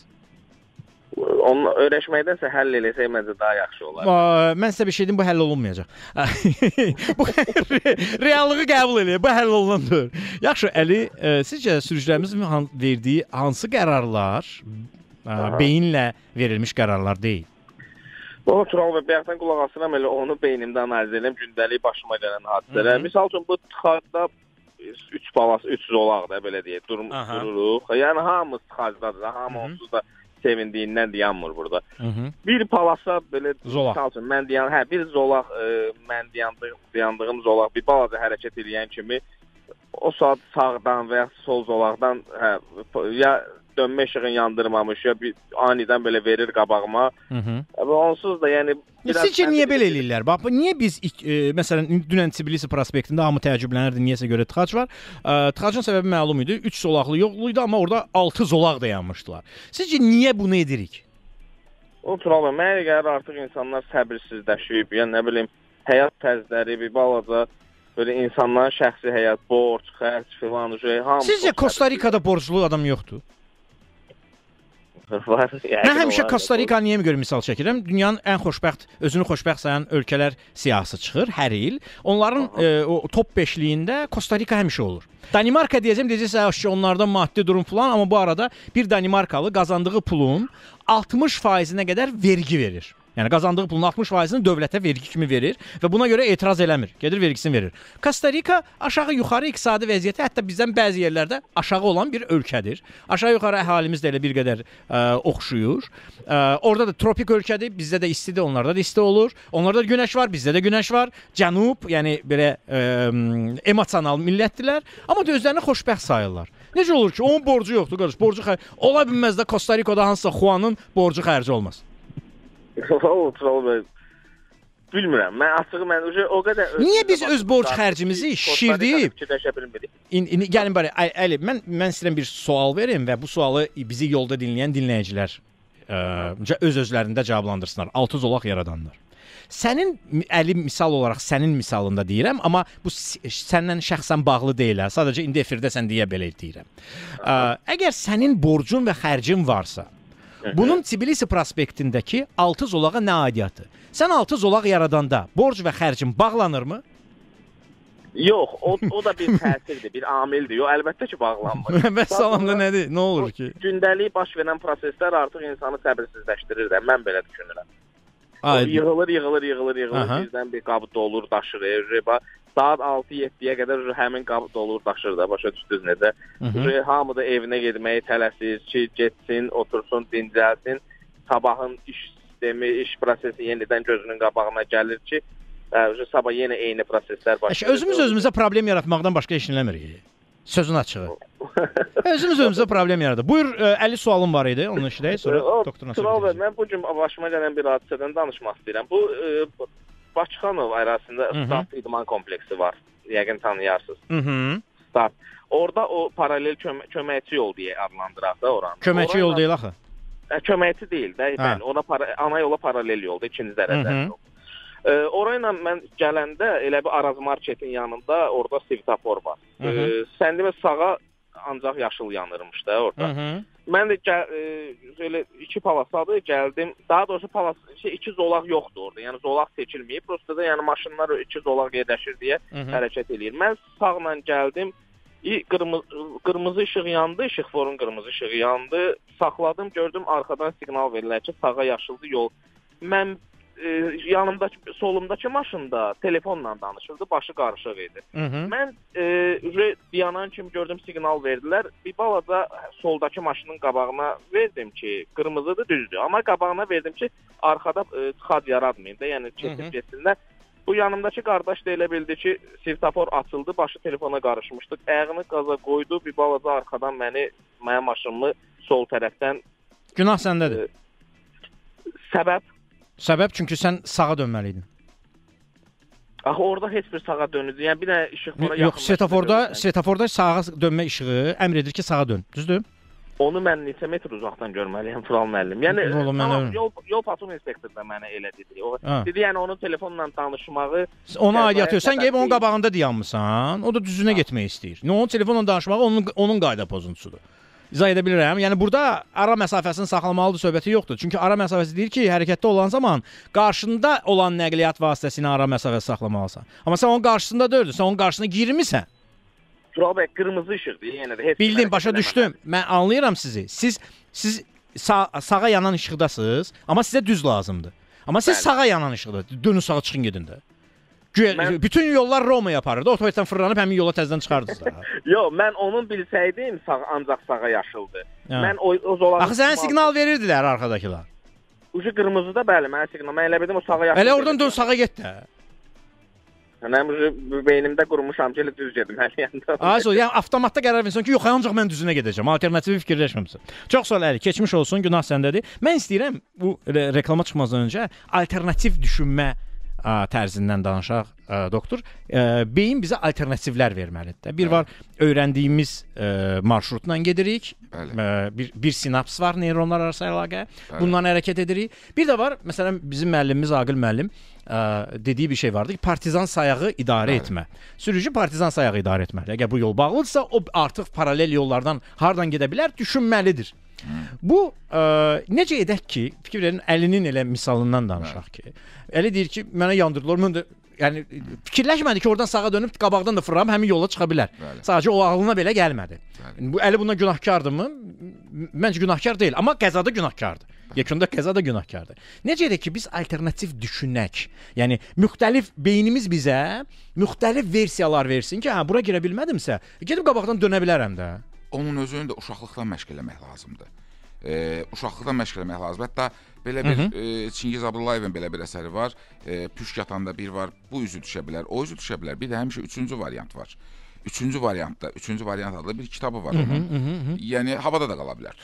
Onu öyrəşməkdənsə həll eləsək məncə daha yaxşı olar. Mən sizə bir şey deyim, bu həll olunmayacaq. Bu reallığı qəbul eləyir, bu həll olunandır. Yaxşı, Əli, sizcə sürücülərimizin verdiyi hansı qərarlar beyinlə verilmiş qərarlar deyil? O Tural və bayaqdan qulaq asıram, elə onu beynimdə analiz edirəm, gündəlik başıma gələn hadisələr. Misal üçün bu tıxacda üç balası, üç zolaq da belə deyək, dururuq. Yəni hamı tıxacdadır, hamı onsuz da sevindiyindən dayanmır burada. Hı -hı. Bir palasa belə misal üçün mən dayan, hə bir zolaq e, mən dayandığım, dayandığım zolaq bir balaca hərəkət edən kimi o saat sağdan və ya sol zolaqdan hə ya dönmə işığını yandırmamış ya bir anidən belə verir qabağıma. Hı -hı. Onsuz da yəni biraz sizcə niyə belə eləyirlər? Bax, niyə biz e, məsələn dünən Tbilisi prospektində hamı təəccüblənirdi, niyəsə görə tıxac var. E, tıxacın səbəbi məlum idi. üç zolaqlı yol idi, amma orada altı zolaq dayanmışdılar. Sizcə niyə bunu edirik? O Tural, mənə gəlir artıq insanlar səbirsizləşib, yəni nə bilim həyat tərzləri bir balaca böyle insanların şəxsi həyat, borc, xərc filan şey hamı. Sizcə Kosta Rikada borclu adam yoxdur? Var. Mən həmişə Kosta Rikanı niyə görə misal çəkirəm? Dünyanın ən xoşbəxt, özünü xoşbəxt sayan ölkələr siyahısı çıxır hər il. Onların e, o top beşliyində Kosta Rika həmişə olur. Danimarka deyəcəm, deyəcəksə onlarda maddi durum falan, amma bu arada bir Danimarkalı qazandığı pulun altmış faizinə qədər vergi verir. Yəni qazandığı pulun altmış faizini dövlətə vergi kimi verir və buna görə etiraz eləmir. Gedir vergisini verir. Kosta Rika aşağı yuxarı iqtisadi vəziyyəti hətta bizdən bəzi yerlərdə aşağı olan bir ölkədir. Aşağı yuxarı əhalimiz də elə bir qədər ə, oxşuyur. Ə, orada da tropik ölkədir. Bizdə də istidir, onlarda da isti olur. Onlarda da günəş var, bizdə də günəş var. Cənub, yəni belə ə, emosional millətdirlər, amma da özlərini xoşbəxt sayırlar. Necə olur ki, onun borcu yoxdur, qardaş, borcu xərci. Ola bilməz də Kosta Rikada hansısa Xuanın borcu xərci olmaz. Bilmirəm. Mən açığı mən o qədər niyə biz öz borc xərcimizi şişirdib gəlin bəri Əli, mən mən sizə bir sual verim və bu sualı bizi yolda dinləyən dinləyicilər ə, öz özlərində cavablandırsınlar. Altı zolaq yaradanlar. Sənin Əli misal olaraq sənin misalında deyirəm, amma bu səndən şəxsən bağlı deyil. Sadəcə indi efirdə sən deyə belə deyirəm. Ə, əgər sənin borcun və xərcin varsa, bunun Tbilisi prospektindəki altı zolağa nə aidiyyatı? Sən altı zolaq yaradanda borc və xərcin bağlanırmı? Yox, o, o da bir təsirdir, bir amildir. Yox, əlbəttə ki, bağlanmır. Və salamda nədir? Nə olur ki? Gündəlik baş verən proseslər artıq insanı səbirsizləşdirir də, mən belə düşünürəm. Yığılır, yığılır, yığılır, yığılır, bizdən bir qabı dolur, daşır, riba. Saat altı yeddiyə qədər həmin qabı dolur, daşır da, başa düşdünüz necə? Hamı da evinə getməyi tələsir ki, getsin, otursun, dincəlsin. Sabahın iş sistemi, iş prosesi yenidən gözünün qabağına gəlir ki, ə, sabah yenə eyni proseslər başlayır. Özümüz özümüzə problem yaratmaqdan başqa iş eləmirik. Sözün açığı. Özümüz özümüzə problem yaradır. Buyur, Əli sualım var idi, onu işləyək, sonra doktoruna söyləyəcəm. Mən bu gün başıma gələn bir hadisədən danışmaq istəyirəm. Bu Bakıxanov ərazisində Start İdman kompleksi var. Yəqin tanıyarsınız. Hı -hı. Start. Orada o paralel kömə köməkçi yol deyə adlandıraq da oranı. Köməkçi yol deyil axı. Köməkçi deyil də, bəli. Ona para, ana yola paralel yolda, ikinci dərəcəli yol. E, orayla mən gələndə elə bir Araz Marketin yanında orada svetofor var. E, sən demə sağa ancaq yaşıl yanırmış da orada. Hı -hı. Mən də gəl, e, elə iki palasadır gəldim. Daha doğrusu palas şey iki zolaq yoxdur orada. Yəni zolaq seçilməyib. Prosta da yəni maşınlar iki zolaq yerləşir deyə Hı -hı. hərəkət eləyir. Mən sağla gəldim. Qırmızı, qırmızı işıq yandı, işıqforun qırmızı işığı yandı. Saxladım, gördüm arxadan siqnal verirlər ki, sağa yaşıldı yol. Mən e, yanımdakı, solumdakı maşında telefonla danışırdı, başı qarışıq idi. Hı -hı. Mən e, dayanan kimi gördüm siqnal verdilər. Bir balaca soldakı maşının qabağına verdim ki, qırmızıdır, düzdür. Amma qabağına verdim ki, arxada e, tıxac yaratmayın da, yəni keçib getsinlər. Bu yanımdakı qardaş da elə bildi ki, svetofor açıldı, başı telefona qarışmışdı. Ayağını qaza qoydu, bir balaca arxadan məni, mənim maşınımı sol tərəfdən... Günah səndədir. E, səbəb? Səbəb çünki sən sağa dönməliydin. Axı orada heç bir sağa dönürdü. Yəni bir də işıqfora yaxınlaşdı. Yox, svetoforda, svetoforda sağa dönmə işığı əmr edir ki, sağa dön. Düzdür? Onu mən neçə metr uzaqdan görməliyəm, Tural müəllim. Yəni Oğlum, tamam, yol, yol patrul inspektoru da mənə elə dedi. O, dedi, yəni onun telefonla danışmağı... Ona aidiyyatı yox. Sən gəlib onun qabağında dayanmısan, o da düzünə getmək istəyir. Nə onun telefonla danışmağı onun, onun qayda pozuntusudur. İzah edə bilirəm. Yəni burada ara məsafəsini saxlamalıdır söhbəti yoxdur. Çünki ara məsafəsi deyir ki, hərəkətdə olan zaman qarşında olan nəqliyyat vasitəsini ara məsafəsi saxlamalısan. Amma sən onun qarşısında deyildin, sən onun qarşısına girmisən. Tural bəy, qırmızı işıqdır, yenə də heç... Bildim, başa düşdüm. Mən anlayıram sizi. Siz siz sağ, sağa yanan işıqdasınız, amma sizə düz lazımdır. Amma siz Bəli. sağa yanan işıqda. Dönün sağa çıxın gedin də. Mən... Bütün yollar Romaya aparırdı. Otoyotdan fırlanıb həmin yola təzədən çıxardınız da. Yox, mən onun bilsəydim, sağ, ancaq sağa yaşıldı. Ya. Mən o, o zolaqı... Axı sənə siqnal verirdilər arxadakılar. Ucu qırmızıda, bəli, mənə siqnal. Mən elə bildim o sağa yaşıldı. Elə oradan dön sağa get də. Mən beynimdə qurmuşam ki, elə düz gedməliyəm. Ayso, yəni avtomatda qərar versən ki, yox, ancaq mən düzünə gedəcəm. Alternativi fikirləşməmisən. Çox sağ ol Əli, keçmiş olsun, günah səndədir. Mən istəyirəm bu re reklama çıxmazdan öncə alternativ düşünmə ə, tərzindən danışaq, ə, doktor. Ə, beyin bizə alternativlər verməlidir. Bir var, öyrəndiyimiz ə, marşrutla gedirik. Ə, bir, bir sinaps var, neyronlar arası əlaqə. Bundan hərəkət edirik. Bir də var, məsələn, bizim müəllimimiz Aqil müəllim ə, dediyi bir şey vardı ki, partizan sayağı idarə Bəli. etmə. Sürücü partizan sayağı idarə etməli. Əgər bu yol bağlıdırsa, o artıq paralel yollardan hardan gedə bilər, düşünməlidir. Hmm. Bu ə, necə edək ki, fikir verin, Əlinin elə misalından danışaq Bəli. ki. Əli deyir ki, mənə yandırdılar, mən də yəni fikirləşmədi ki, oradan sağa dönüb qabaqdan da fırlanıb həmin yola çıxa bilər. Bəli. Sadəcə o ağlına belə gəlmədi. Bəli. Bu Əli bundan günahkardırmı? Məncə günahkar deyil, amma qəzada günahkardır. Yekunda qəza da günahkardır. Necə edək ki, biz alternativ düşünək? Yəni müxtəlif beynimiz bizə müxtəlif versiyalar versin ki, hə, bura girə bilmədimsə, gedib qabaqdan dönə bilərəm də. Onun özünü də uşaqlıqdan məşq eləmək lazımdır. E, uşaqlıqdan məşq eləmək lazımdır. Hətta belə bir e, Çingiz Abdullayevin belə bir əsəri var. E, püşk yatanda bir var, bu üzü düşə bilər, o üzü düşə bilər. Bir də həmişə üçüncü variant var. Üçüncü variantda, üçüncü variant adlı bir kitabı var onun. Hı -hı, hı. Yəni havada da qala bilər.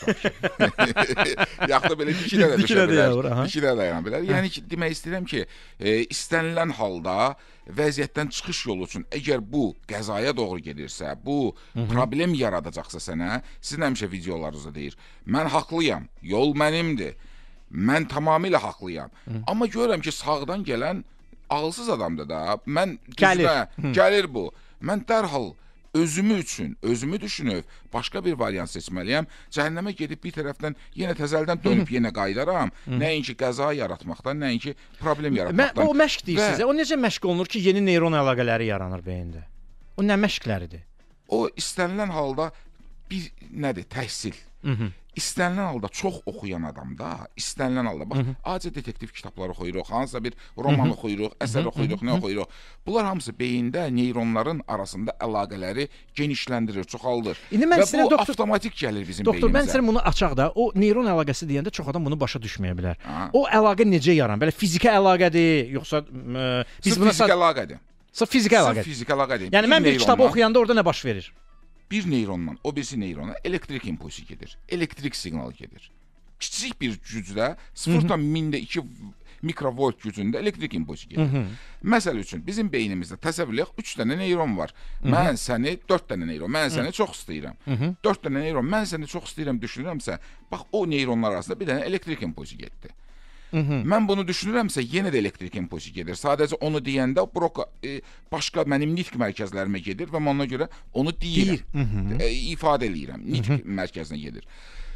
Yaxud da belə dikidə də düşə bilər. Dikidə də dayana bilər. Yəni ki, demək istəyirəm ki, e, istənilən halda vəziyyətdən çıxış yolu üçün əgər bu qəzaya doğru gedirsə, bu Hı -hı. problem yaradacaqsa sənə, sizin həmişə videolarınızda deyir, mən haqlıyam, yol mənimdir, mən tamamilə haqlıyam. Hı. Amma görürəm ki, sağdan gələn ağılsız adamdır da, mən düzmə, gəlir, gəlir bu. Mən dərhal özümü üçün, özümü düşünüb başqa bir variant seçməliyəm. Cəhənnəmə gedib bir tərəfdən yenə təzəldən dönüb yenə qaydaram. Nəinki qəza yaratmaqdan, nəinki problem yaratmaqdan. Mən, o məşq deyir Və... sizə. O necə məşq olunur ki, yeni neyron əlaqələri yaranır beyində? O nə məşqləridir? O istənilən halda bir nədir? Təhsil. Hı -hı. İstənilən halda çox oxuyan adamda, istənilən halda, bax, adi detektiv kitabları oxuyuruq, hansısa bir roman oxuyuruq, əsər oxuyuruq, nə oxuyuruq. Bunlar hamısı beyində neyronların arasında əlaqələri genişləndirir, çoxaldır. Və bu doktor, avtomatik gəlir bizim doktor, beynimizə. Doktor, mən sənə bunu açaq da, o neyron əlaqəsi deyəndə çox adam bunu başa düşməyə bilər. Ha. O əlaqə necə yaran? Belə fiziki əlaqədir, yoxsa... Ə, biz Sırf buna fiziki əlaqədir. Sırf fiziki əlaqədir. Sırf fiziki əlaqədir. Yəni, mən bir kitabı oxuyanda orada nə baş verir? Bir neyrondan o birisi neyrona elektrik impulsu gedir. Elektrik siqnalı gedir. Kiçik bir gücdə sıfır nöqtə mində iki mikrovolt gücündə elektrik impulsu gedir. Hı -hı. Məsəl üçün bizim beynimizdə təsəvvür edək üç dənə neyron var. Hı -hı. Mən səni dörd dənə neyron, mən səni Hı -hı. çox istəyirəm. dörd dənə neyron, mən səni çox istəyirəm düşünürəmsə, bax o neyronlar arasında bir dənə elektrik impulsu getdi. Hı -hı. Mən bunu düşünürəmsə yenə də elektrik impulsu gedir. Sadəcə onu deyəndə broka e, başqa mənim nitq mərkəzlərimə gedir və mən ona görə onu deyirəm. Deyir. E, ifadə eləyirəm. Nitq Hı -hı. mərkəzinə gedir.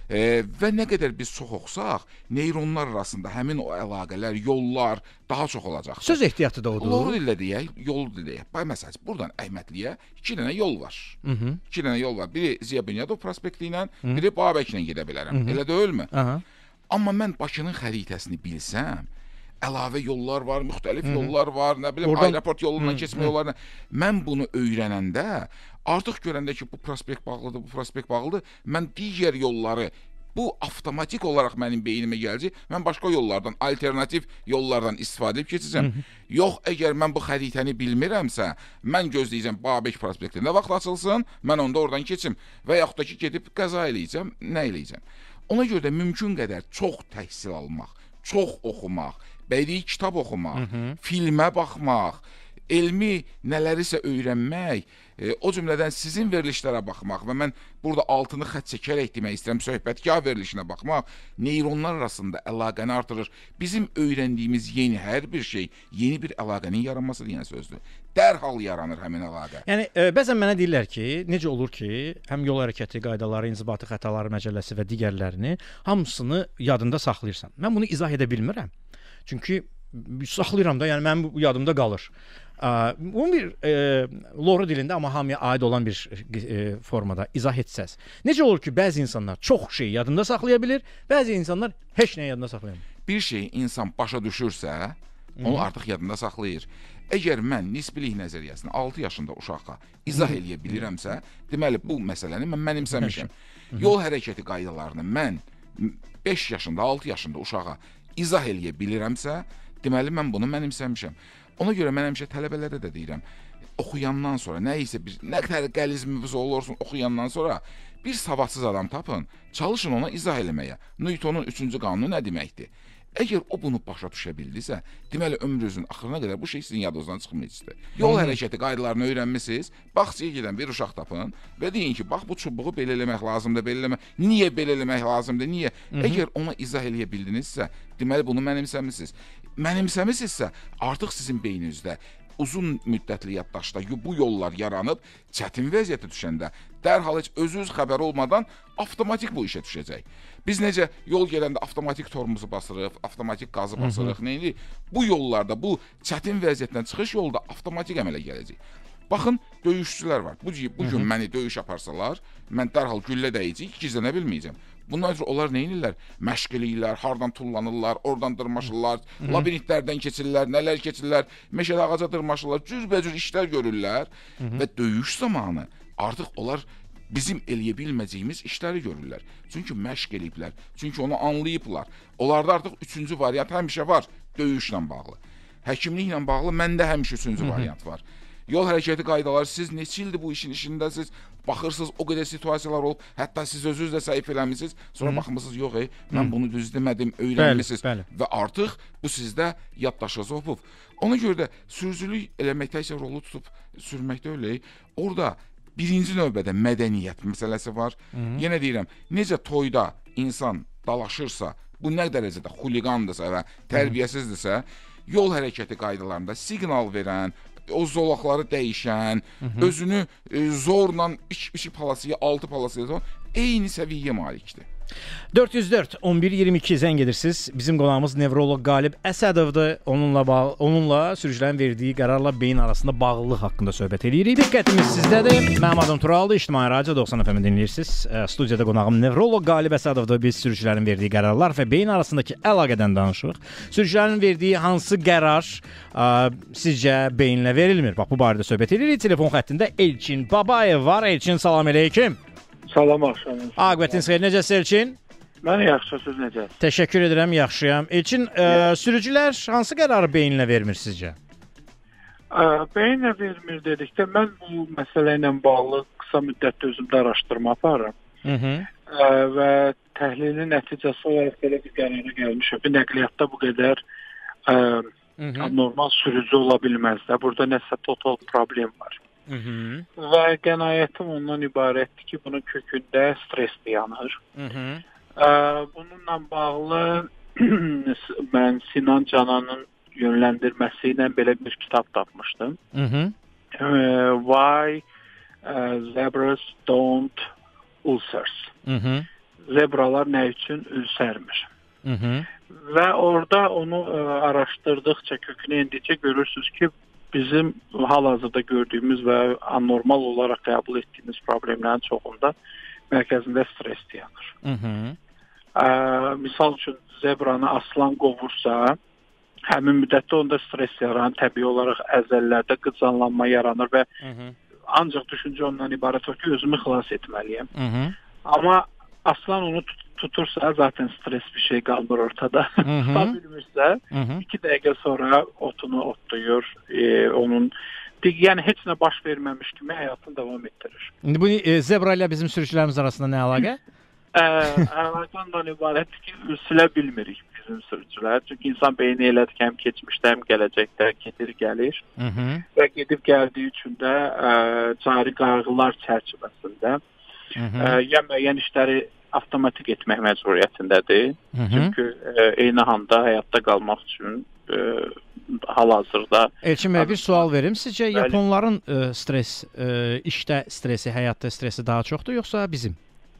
E, və nə qədər biz çox oxusaq, neyronlar arasında həmin o əlaqələr, yollar daha çox olacaq. Söz ehtiyatı da odur. Loğru dillə deyək, yol dillə deyək. Bax, məsələn, buradan Əhmədliyə iki dənə yol var. Hı -hı. İki dənə yol var. Biri Ziya Bünyadov prospekti ilə, biri Babəklə gedə bilərəm. Hı -hı. Elə deyilmi? Aha. Amma mən Bakının xəritəsini bilsəm, əlavə yollar var, müxtəlif Hı -hı. yollar var, nə bilim, Oradan... aeroport yolundan keçmə yollarına. Mən bunu öyrənəndə, artıq görəndə ki, bu prospekt bağlıdır, bu prospekt bağlıdır, mən digər yolları, bu avtomatik olaraq mənim beynimə gələcək, mən başqa yollardan, alternativ yollardan istifadə edib keçəcəm. Hı -hı. Yox, əgər mən bu xəritəni bilmirəmsə, mən gözləyəcəm Babək prospekti nə vaxt açılsın, mən onda oradan keçim və yaxud da ki, gedib qəza eləyəcəm, nə eləyəcəm. Ona görə də mümkün qədər çox təhsil almaq, çox oxumaq, bədii kitab oxumaq, Hı -hı. filmə baxmaq, elmi nələrisə öyrənmək, e, o cümlədən sizin verilişlərə baxmaq və mən burada altını xətt çəkərək demək istəyirəm, söhbətkar verilişinə baxmaq, neyronlar arasında əlaqəni artırır. Bizim öyrəndiyimiz yeni hər bir şey, yeni bir əlaqənin yaranması deyən sözdür. Dərhal yaranır həmin əlaqə. Yəni, e, bəzən mənə deyirlər ki, necə olur ki, həm yol hərəkəti qaydaları, inzibati xətaları məcəlləsi və digərlərini hamısını yadında saxlayırsan. Mən bunu izah edə bilmirəm. Çünki saxlayıram da, yəni mənim yadımda qalır. Bunun bir e, loğru dilində, amma hamıya aid olan bir e, formada izah etsəz. Necə olur ki, bəzi insanlar çox şeyi yadında saxlaya bilir, bəzi insanlar heç nəyi yadında saxlaya bilmir. Bir şeyi insan başa düşürsə, onu Hı-hı. artıq yadında saxlayır. Əgər mən nisbilik nəzəriyyəsini altı yaşında uşağa izah eləyə bilirəmsə, deməli bu məsələni mən mənimsəmişəm. Yol hərəkəti qaydalarını mən beş yaşında, altı yaşında uşağa izah eləyə bilirəmsə, deməli mən bunu mənimsəmişəm. Ona görə mən həmişə tələbələrə də deyirəm, oxuyandan sonra, nə isə bir, nə qədər qəlizmimiz olursun oxuyandan sonra, bir savadsız adam tapın, çalışın ona izah eləməyə. Newtonun üçüncü qanunu nə deməkdir? Əgər o bunu başa düşə bildisə, deməli ömrünüzün axırına qədər bu şey sizin yadınızdan çıxmayacaqdır. Yol hərəkəti qaydalarını öyrənmisiniz, bağçaya gedən bir uşaq tapın və deyin ki, bax bu çubuğu belə eləmək lazımdır, belə eləmək. Niyə belə eləmək lazımdır? Niyə? Hı -hı. Əgər ona izah eləyə bildinizsə, deməli bunu mənimsəmisiniz. Mənimsəmisinizsə, artıq sizin beyninizdə uzun müddətli yaddaşda bu yollar yaranıb, çətin vəziyyətə düşəndə dərhal heç özünüz xəbər olmadan avtomatik bu işə düşəcək. Biz necə yol gələndə avtomatik torumuzu basırıq, avtomatik qazı basırıq, neyini? Bu yollarda, bu çətin vəziyyətdən çıxış yolda avtomatik əmələ gələcək. Baxın, döyüşçülər var. Bu, bu gün məni döyüş aparsalar, mən dərhal güllə dəyəcək, gizlənə bilməyəcəm. Bundan sonra onlar nə edirlər? Məşq eləyirlər, hardan tullanırlar, oradan dırmaşırlar, labirintlərdən keçirlər, nələr keçirlər, meşədə ağaca dırmaşırlar, cürbəcür işlər görürlər və döyüş zamanı artıq onlar bizim eləyə bilməyəcəyimiz işləri görürlər. Çünki məşq eləyiblər, çünki onu anlayıblar. Onlarda artıq üçüncü variant həmişə var, döyüşlə bağlı. Həkimliklə bağlı məndə həmişə üçüncü variant var. Yol hərəkəti qaydaları, siz neçə ildir bu işin işindəsiz, baxırsınız, o qədər situasiyalar olub, hətta siz özünüz də səhv eləmişsiniz, sonra baxmısınız, yox, ey, mən bunu düz demədim, öyrənmişsiniz bəli, bəli. Və artıq bu sizdə yaddaşınız olub. Ona görə də sürücülük eləmək təkcə rolu tutub sürməkdə öyle, orada birinci növbədə mədəniyyət məsələsi var. Hı -hı. Yenə deyirəm, necə toyda insan dalaşırsa, bu nə dərəcədə xuligandırsa və tərbiyəsizdirsə, yol hərəkəti qaydalarında siqnal verən, o zolaqları dəyişən, Hı -hı. özünü e, zorla iki palasıya, altı palasıya eyni səviyyə malikdir. dörd yüz dörd on bir iyirmi iki zəng edirsiniz. Bizim qonağımız nevroloq Qalib Əsədovdur. Onunla bağlı, onunla sürücülərin verdiyi qərarla beyin arasında bağlılıq haqqında söhbət edirik. Diqqətimiz sizdədir. Mənim adım Turaldır. İctimai Radio doxsan F M dinləyirsiniz. Studiyada qonağım nevroloq Qalib Əsədovdur. Biz sürücülərin verdiyi qərarlar və beyin arasındakı əlaqədən danışırıq. Sürücülərin verdiyi hansı qərar ə, sizcə beyinlə verilmir? Bax bu barədə söhbət edirik. Telefon xəttində Elçin Babayev var. Elçin, salam əleykum. Salam axşamınız. Aqibətiniz xeyir, necəsiz Elçin? Mən yaxşı, siz necəsiz? Təşəkkür edirəm, yaxşıyam. Elçin, ə, sürücülər hansı qərarı beyinlə vermir sizcə? Ə, beyinlə vermir dedikdə, mən bu məsələ ilə bağlı qısa müddətdə özümdə araşdırma aparıram. Hı -hı. Ə, və təhlilin nəticəsi olaraq belə bir qərara gəlmişəm. Bir nəqliyyatda bu qədər ə, Hı -hı. normal sürücü ola bilməz də. Burada nəsə total problem var. Hı -hı. Və qənaətim ondan ibarətdir ki, bunun kökündə stres dayanır. Hı -hı. Ə, bununla bağlı mən Sinan Cananın yönləndirməsi ilə belə bir kitab tapmışdım. Hı -hı. Ə, Why uh, Zebras Don't Ulcers. Hı -hı. zebralar nə üçün sərmir. Hı -hı. Və orada onu ə, araşdırdıqca, kökünə indikcə görürsünüz ki, bizim hal-hazırda gördüyümüz və anormal olaraq qəbul etdiyimiz problemlərin çoxunda mərkəzində stres dayanır. Hı -hı. Ə, misal üçün zebranı aslan qovursa, həmin müddətdə onda stres yaranır, təbii olaraq əzəllərdə qıcanlanma yaranır və Hı -hı. ancaq düşüncə ondan ibarət o ki, özümü xilas etməliyəm. Hı -hı. Amma aslan onu tut tutursa, zaten stres bir şey qalmır ortada. Tuta bilmirsə, Hı -hı. iki dəqiqə sonra otunu otlayır, e, onun yəni heç nə baş verməmiş kimi həyatını davam etdirir. İndi bu e, zebra ilə bizim sürücülərimiz arasında nə əlaqə? Əlaqədən ibarətdir ki, silə bilmirik bizim sürücülər. Çünki insan beyni elədir ki, həm keçmişdə, həm gələcəkdə gedir, gəlir. Hı -hı. Və gedib gəldiyi üçün də ə, cari qayğılar çərçivəsində Hı -hı. ə, ya müəyyən işləri avtomatik etmək məcburiyyətindədir. Hı -hı. Çünki ə, eyni anda həyatda qalmaq üçün ə, hal-hazırda... Elçin bəy, bir sual verim. Sizcə Yaponların ə, stres, ə, işdə stresi, həyatda stresi daha çoxdur, yoxsa bizim?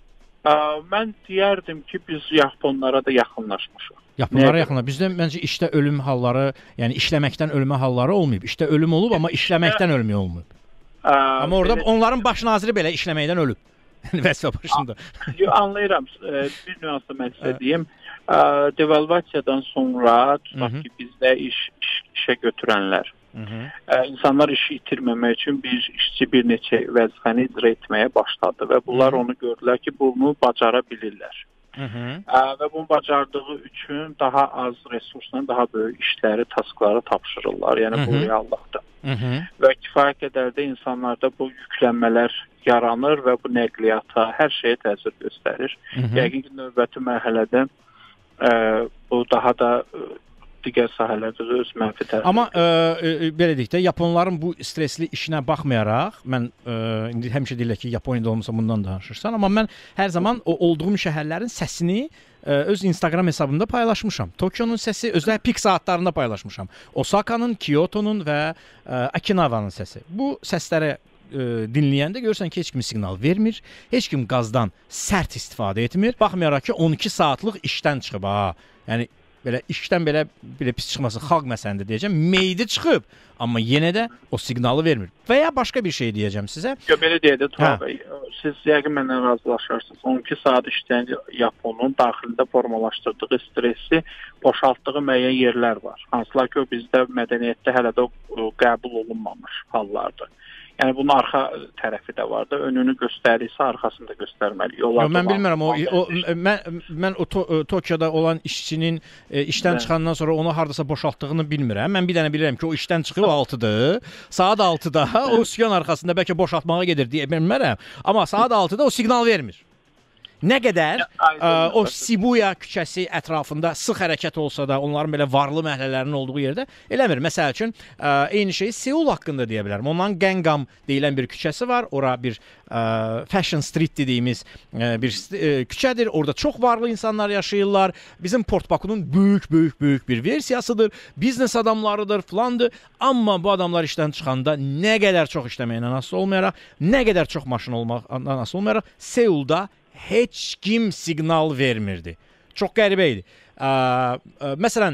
Ə, mən deyərdim ki, biz Yaponlara da yaxınlaşmışıq. Yaponlara yaxınlaşmışıq. Bizdə məncə işdə ölüm halları, yəni işləməkdən ölmə halları olmayıb. İşdə ölüm olub, amma işləməkdən ölmə olmayıb. Ə, amma orada belə... onların baş naziri belə işləməkdən ölüb. Vəzifə başında. Anlayıram. Bir nüansda mən sizə deyim. Devalvasiyadan sonra tutaq ki, bizdə iş, iş, işə götürənlər, Hı -hı. insanlar işi itirməmək üçün bir işçi bir neçə vəzifəni icra etməyə başladı və bunlar Hı -hı. onu gördülər ki, bunu bacara bilirlər. Hı -hı. Və bunu bacardığı üçün daha az resursla daha böyük işləri, taskları tapşırırlar. Yəni Hı -hı. bu reallıqdır. Hı -hı. Və kifayət qədər də insanlarda bu yüklənmələr yaranır və bu nəqliyyata, hər şeyə təsir göstərir. Hı -hı. Yəqin ki, növbəti mərhələdə ə, bu daha da ə, digər sahələrdə də öz mənfi təsir. Amma ə, ə, belə deyək də, Yaponların bu stresli işinə baxmayaraq, mən ə, indi həmişə deyirlər ki, Yaponiyada olmasa bundan danışırsan, amma mən hər zaman o olduğum şəhərlərin səsini ə, öz Instagram hesabımda paylaşmışam. Tokionun səsi özləri pik saatlarında paylaşmışam. Osaka'nın, Kyoto'nun və ə, Okinawa'nın səsi. Bu səslərə dinləyəndə görürsən ki, heç kim siqnal vermir, heç kim qazdan sərt istifadə etmir. Baxmayaraq ki, on iki saatlıq işdən çıxıb ha. Yəni belə işdən belə belə pis çıxması xalq məsələndə deyəcəm, meydi çıxıb, amma yenə də o siqnalı vermir. Və ya başqa bir şey deyəcəm sizə. Yo, belə deyək də Tuğ bəy, siz yəqin məndən razılaşarsınız. on iki saat işləyən Yaponun daxilində formalaşdırdığı stresi boşaltdığı müəyyən yerlər var. Hansılar ki, o bizdə mədəniyyətdə hələ də qəbul olunmamış hallardır. Yəni bunun arxa tərəfi də var da, önünü göstərirsə arxasını da göstərməli. Yo, mən bilmirəm, o, o mən mən o to, Tokyoda olan işçinin e, işdən Bəli. çıxandan sonra onu hardasa boşaltdığını bilmirəm. Mən bir dənə bilirəm ki, o işdən çıxıb altıdır. Saat altıda o sükan arxasında bəlkə boşaltmağa gedir deyə bilmirəm, amma saat altıda o siqnal vermir. Nə qədər ə, o Shibuya küçəsi ətrafında sıx hərəkət olsa da, onların belə varlı məhəllələrinin olduğu yerdə eləmir. Məsəl üçün, ə, eyni şeyi Seul haqqında deyə bilərəm. Ondan Gangnam deyilən bir küçəsi var. Ora bir ə, Fashion Street dediyimiz ə, bir ə, küçədir. Orada çox varlı insanlar yaşayırlar. Bizim Port-Baku'nun böyük, böyük, böyük bir versiyasıdır. Biznes adamlarıdır, filandır. Amma bu adamlar işdən çıxanda nə qədər çox işləməklə asılı olmayaraq, nə qədər çox maşın olmaqla asılı olmayaraq, Seulda heç kim siqnal vermirdi. Çox qəribə idi. Ə, ə, məsələn,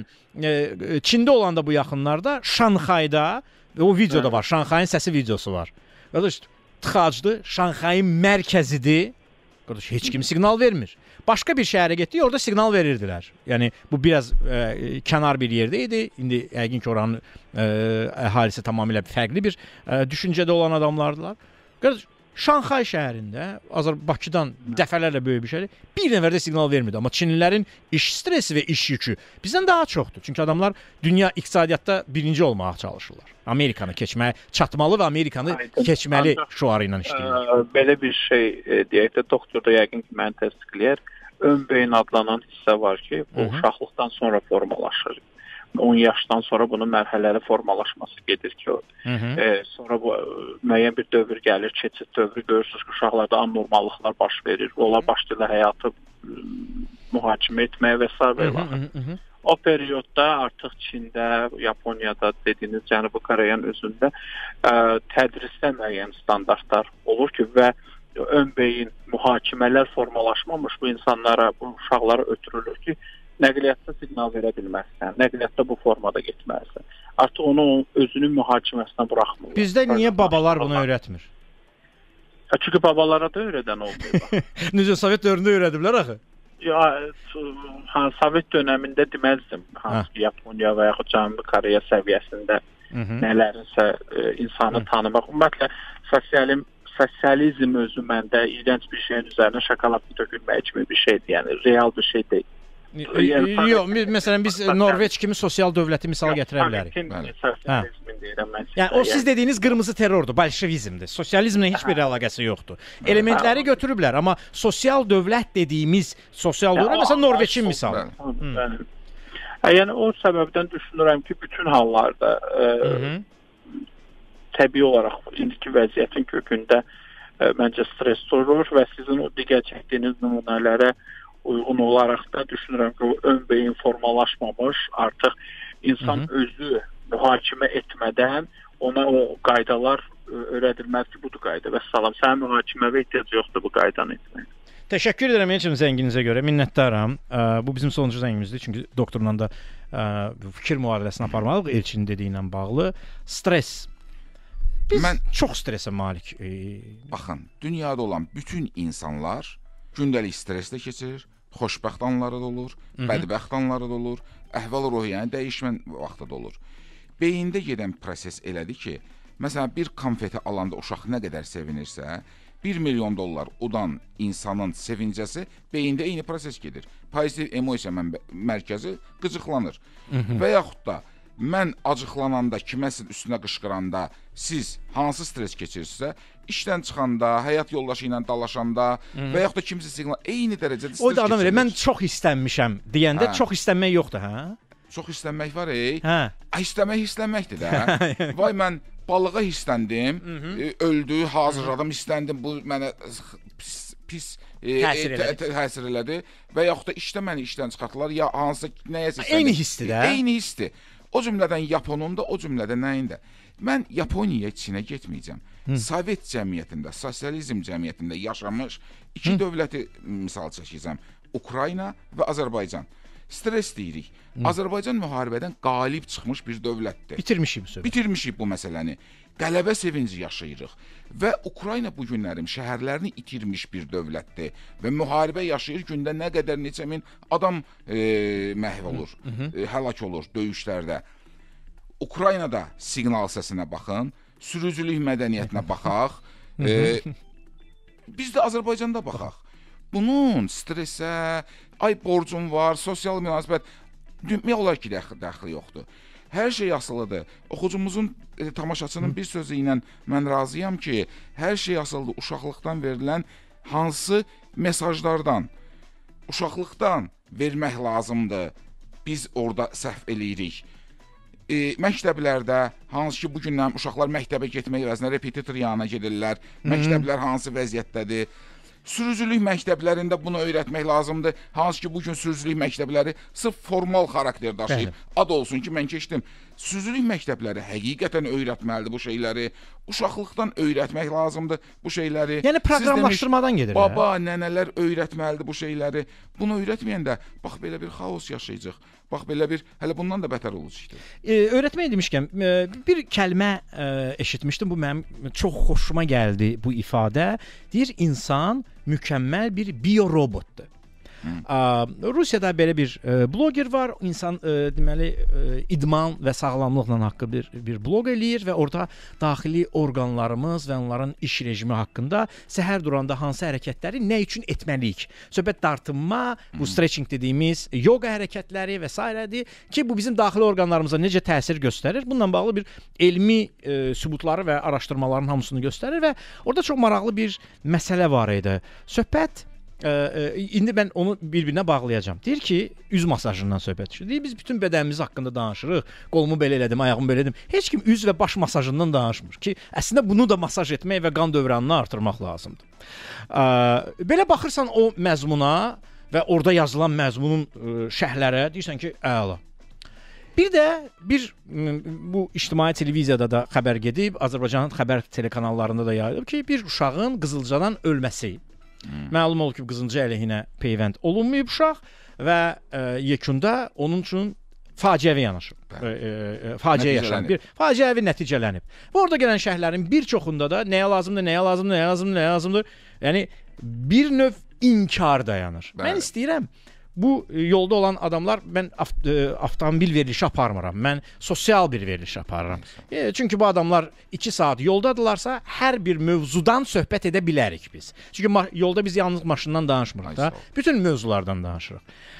ə, Çində olanda bu yaxınlarda, Şanxayda, o videoda var, Şanxayın səsi videosu var. Qardaş, tıxacdır, Şanxayın mərkəzidir. Qardaş, heç kim siqnal vermir. Başqa bir şəhərə getdik, orada siqnal verirdilər. Yəni, bu biraz ə, kənar bir yerdə idi. İndi yəqin ki, oranın ə, əhalisi tamamilə fərqli bir ə, düşüncədə olan adamlardılar. Qardaş, Şanxay şəhərində, Azər Bakıdan dəfələrlə böyük bir şeydir, bir nəfər də siqnal vermirdi. Amma Çinlilərin iş stresi və iş yükü bizdən daha çoxdur. Çünki adamlar dünya iqtisadiyyatda birinci olmağa çalışırlar. Amerikanı keçməyə çatmalı və Amerikanı Aynen. keçməli şuarı ilə işləyirlər. Belə bir şey deyək də, doktor da yəqin ki, məni təsdiqləyər. Ön beyin adlanan hissə var ki, bu Hı -hı. uşaqlıqdan sonra formalaşır. on yaşdan sonra bunun mərhələli formalaşması gedir ki, o, e, sonra bu müəyyən bir dövr gəlir, keçid dövrü görürsünüz ki, uşaqlarda anormallıqlar baş verir. Onlar başlayırlar həyatı mühakimə etməyə və s. O periodda artıq Çində, Yaponiyada dediyiniz Cənubi Koreyanın özündə ə, tədrisdə müəyyən standartlar olur ki, və ön beyin mühakimələr formalaşmamış bu insanlara, bu uşaqlara ötürülür ki, nəqliyyatda siqnal verə bilməzsən, nəqliyyatda bu formada getməlisən. Artıq onu özünün mühakiməsinə buraxmırlar. Bizdə niyə babalar bunu öyrətmir? Çünki babalara da öyrədən olmuyor. Necə Sovet dövründə öyrədiblər axı? Ya, ha, Sovet dönəmində deməzdim. Hansı Yaponiya və yaxud Cənubi Koreya səviyyəsində Hı -hı. nələrinsə e, insanı tanımaq. Ümumiyyətlə, sosialim, sosializm özü məndə iyrənc bir şeyin üzərinə şokoladlı tökülmək kimi bir şeydir. Yəni, real bir şey deyil. Yəni, yox, məsələn, biz Norveç kimi sosial dövləti misal gətirə bilərik. Sosializmin deyirəm mən sizə. Yəni, o siz dediyiniz qırmızı terrordur, bolşevizmdir. Sosializmlə heç bir əlaqəsi yoxdur. Elementləri götürüblər, amma sosial dövlət dediyimiz sosial dövlət, məsələn, Norveçin misalı. Yəni, o səbəbdən düşünürəm ki, bütün hallarda e, təbii olaraq indiki vəziyyətin kökündə e, məncə stres durur və sizin o digər çəkdiyiniz nümunələrə uyğun olaraq da düşünürəm ki, o ön beyin formalaşmamış, artıq insan Hı -hı. özü mühakimə etmədən ona o qaydalar öyrədilməz ki, budur qayda və salam. Sənin mühakiməyə ehtiyac yoxdur bu qaydanı etməyə. Təşəkkür edirəm Elçin zənginizə görə, minnətdaram. Bu bizim sonuncu zəngimizdir, çünki doktorla da fikir mübadiləsini aparmalıyıq Elçinin dediyi ilə bağlı. Stres. Biz Mən, çox stresə malik. Baxın, dünyada olan bütün insanlar gündəlik streslə keçirir, xoşbəxt anları da olur, Hı -hı. bədbəxt anları da olur, əhval-ruhiyyəni dəyişmən vaxtı da olur. Beyində gedən proses elədir ki, məsələn, bir konfeti alanda uşaq nə qədər sevinirsə, bir milyon dollar udan insanın sevincəsi beyində eyni proses gedir. Pozitiv emosiya mərkəzi qıcıqlanır. Hı -hı. Və yaxud da mən acıqlananda, kiməsə üstünə qışqıranda siz hansı stres keçirirsə, işdən çıxanda, həyat yoldaşı ilə dalaşanda Hı -hı. və yaxud da kimsə siqnal eyni dərəcədə stres o da adam keçirir. Elə, mən çox istənmişəm deyəndə hə. Çox istənmək yoxdur, hə? Çox istənmək var, ey. Hə. İstəmək istənməkdir də. Vay, mən balığa hissəndim, Hı -hı. öldü, hazırladım, istəndim, bu mənə pis, pis təsir e, elədi. Təsir elədi və yaxud da işdə məni işdən çıxartdılar, ya hansı nəyəsə istəndim. Eyni hissdir də. Eyni hissdir. O cümlədən Yaponun da, o cümlədən nəyində. Mən Yaponiyaya, Çinə getməyəcəm. Hı. Sovet cəmiyyətində, sosializm cəmiyyətində yaşamış iki Hı. dövləti misal çəkəcəm. Ukrayna və Azərbaycan. Stres deyirik. Hı. Azərbaycan müharibədən qalib çıxmış bir dövlətdir. Bitirmişik bu söhbət. Bitirmişik bu məsələni. Qələbə sevinci yaşayırıq. Və Ukrayna bu günlərim şəhərlərini itirmiş bir dövlətdir. Və müharibə yaşayır, gündə nə qədər neçə min adam e, məhv olur, Hı -hı. E, həlak olur döyüşlərdə. Ukraynada siqnal səsinə baxın, sürücülük mədəniyyətinə baxaq, e, biz də Azərbaycanda baxaq. Bunun stresə, ay borcum var, sosial münasibət, demək olar ki, dəxli yoxdur. Hər şey asılıdır. Oxucumuzun, e, tamaşaçının bir sözü ilə mən razıyam ki, hər şey asılıdır uşaqlıqdan verilən hansı mesajlardan, uşaqlıqdan vermək lazımdır. Biz orada səhv eləyirik. E, məktəblərdə, hansı ki, bu gündən uşaqlar məktəbə getmək əvəzinə repetitor yanına gedirlər, məktəblər hansı vəziyyətdədir? Sürücülük məktəblərində bunu öyrətmək lazımdır. Hansı ki, bugün sürücülük məktəbləri sırf formal xarakter daşıyır. Ad olsun ki, mən keçdim. Sürücülük məktəbləri həqiqətən öyrətməlidir bu şeyləri. Uşaqlıqdan öyrətmək lazımdır bu şeyləri. Yəni proqramlaşdırmadan gedir. Baba, nənələr öyrətməlidir bu şeyləri. Bunu öyrətməyəndə bax belə bir xaos yaşayacaq. Bax belə bir, hələ bundan da bətər olacaqdır. E, öyrətmək demişkən, e, bir kəlmə e, eşitmişdim, bu mənim çox xoşuma gəldi bu ifadə. Deyir, insan mükəmməl bir biyorobotdur. A, Rusiyada belə bir e, bloger var. İnsan e, deməli e, idman və sağlamlıqla haqqı bir bir bloq eləyir və orada daxili orqanlarımız və onların iş rejimi haqqında səhər duranda hansı hərəkətləri nə üçün etməliyik? Söhbət dartınma, bu stretching dediyimiz yoga hərəkətləri və s.dir ki, bu bizim daxili orqanlarımıza necə təsir göstərir? Bununla bağlı bir elmi e, sübutları və araşdırmaların hamısını göstərir və orada çox maraqlı bir məsələ var idi. Söhbət Ə, ə, indi mən onu bir-birinə bağlayacağam. Deyir ki, üz masajından söhbət düşür. Deyir, biz bütün bədənimiz haqqında danışırıq. Qolumu belə elədim, ayağımı belə elədim. Heç kim üz və baş masajından danışmır ki, əslində bunu da masaj etmək və qan dövranını artırmaq lazımdır. Ə, belə baxırsan o məzmuna və orada yazılan məzmunun ə, şərhlərə, deyirsən ki, əla. Bir də bir bu ictimai televiziyada da xəbər gedib, Azərbaycanın xəbər telekanallarında da yayılıb ki, bir uşağın qızılcadan ölməsi. Hmm. Məlum olub ki, qızılca əleyhinə peyvənd olunmayıb uşaq və e, yekunda onun üçün faciəvi yanaşıb. E, e, faciə yaşanıb. Bir faciəvi nəticələnib. Və orada gələn şərhlərin bir çoxunda da nəyə lazımdır, nəyə lazımdır, nəyə lazımdır, nəyə lazımdır. Yəni bir növ inkar dayanır. Bəli. Mən istəyirəm bu yolda olan adamlar, mən avt avtomobil verilişi aparmıram. Mən sosial bir veriliş aparıram. E, çünki bu adamlar iki saat yoldadırlarsa hər bir mövzudan söhbət edə bilərik biz. Çünki yolda biz yalnız maşından danışmırıq da, bütün mövzulardan danışırıq.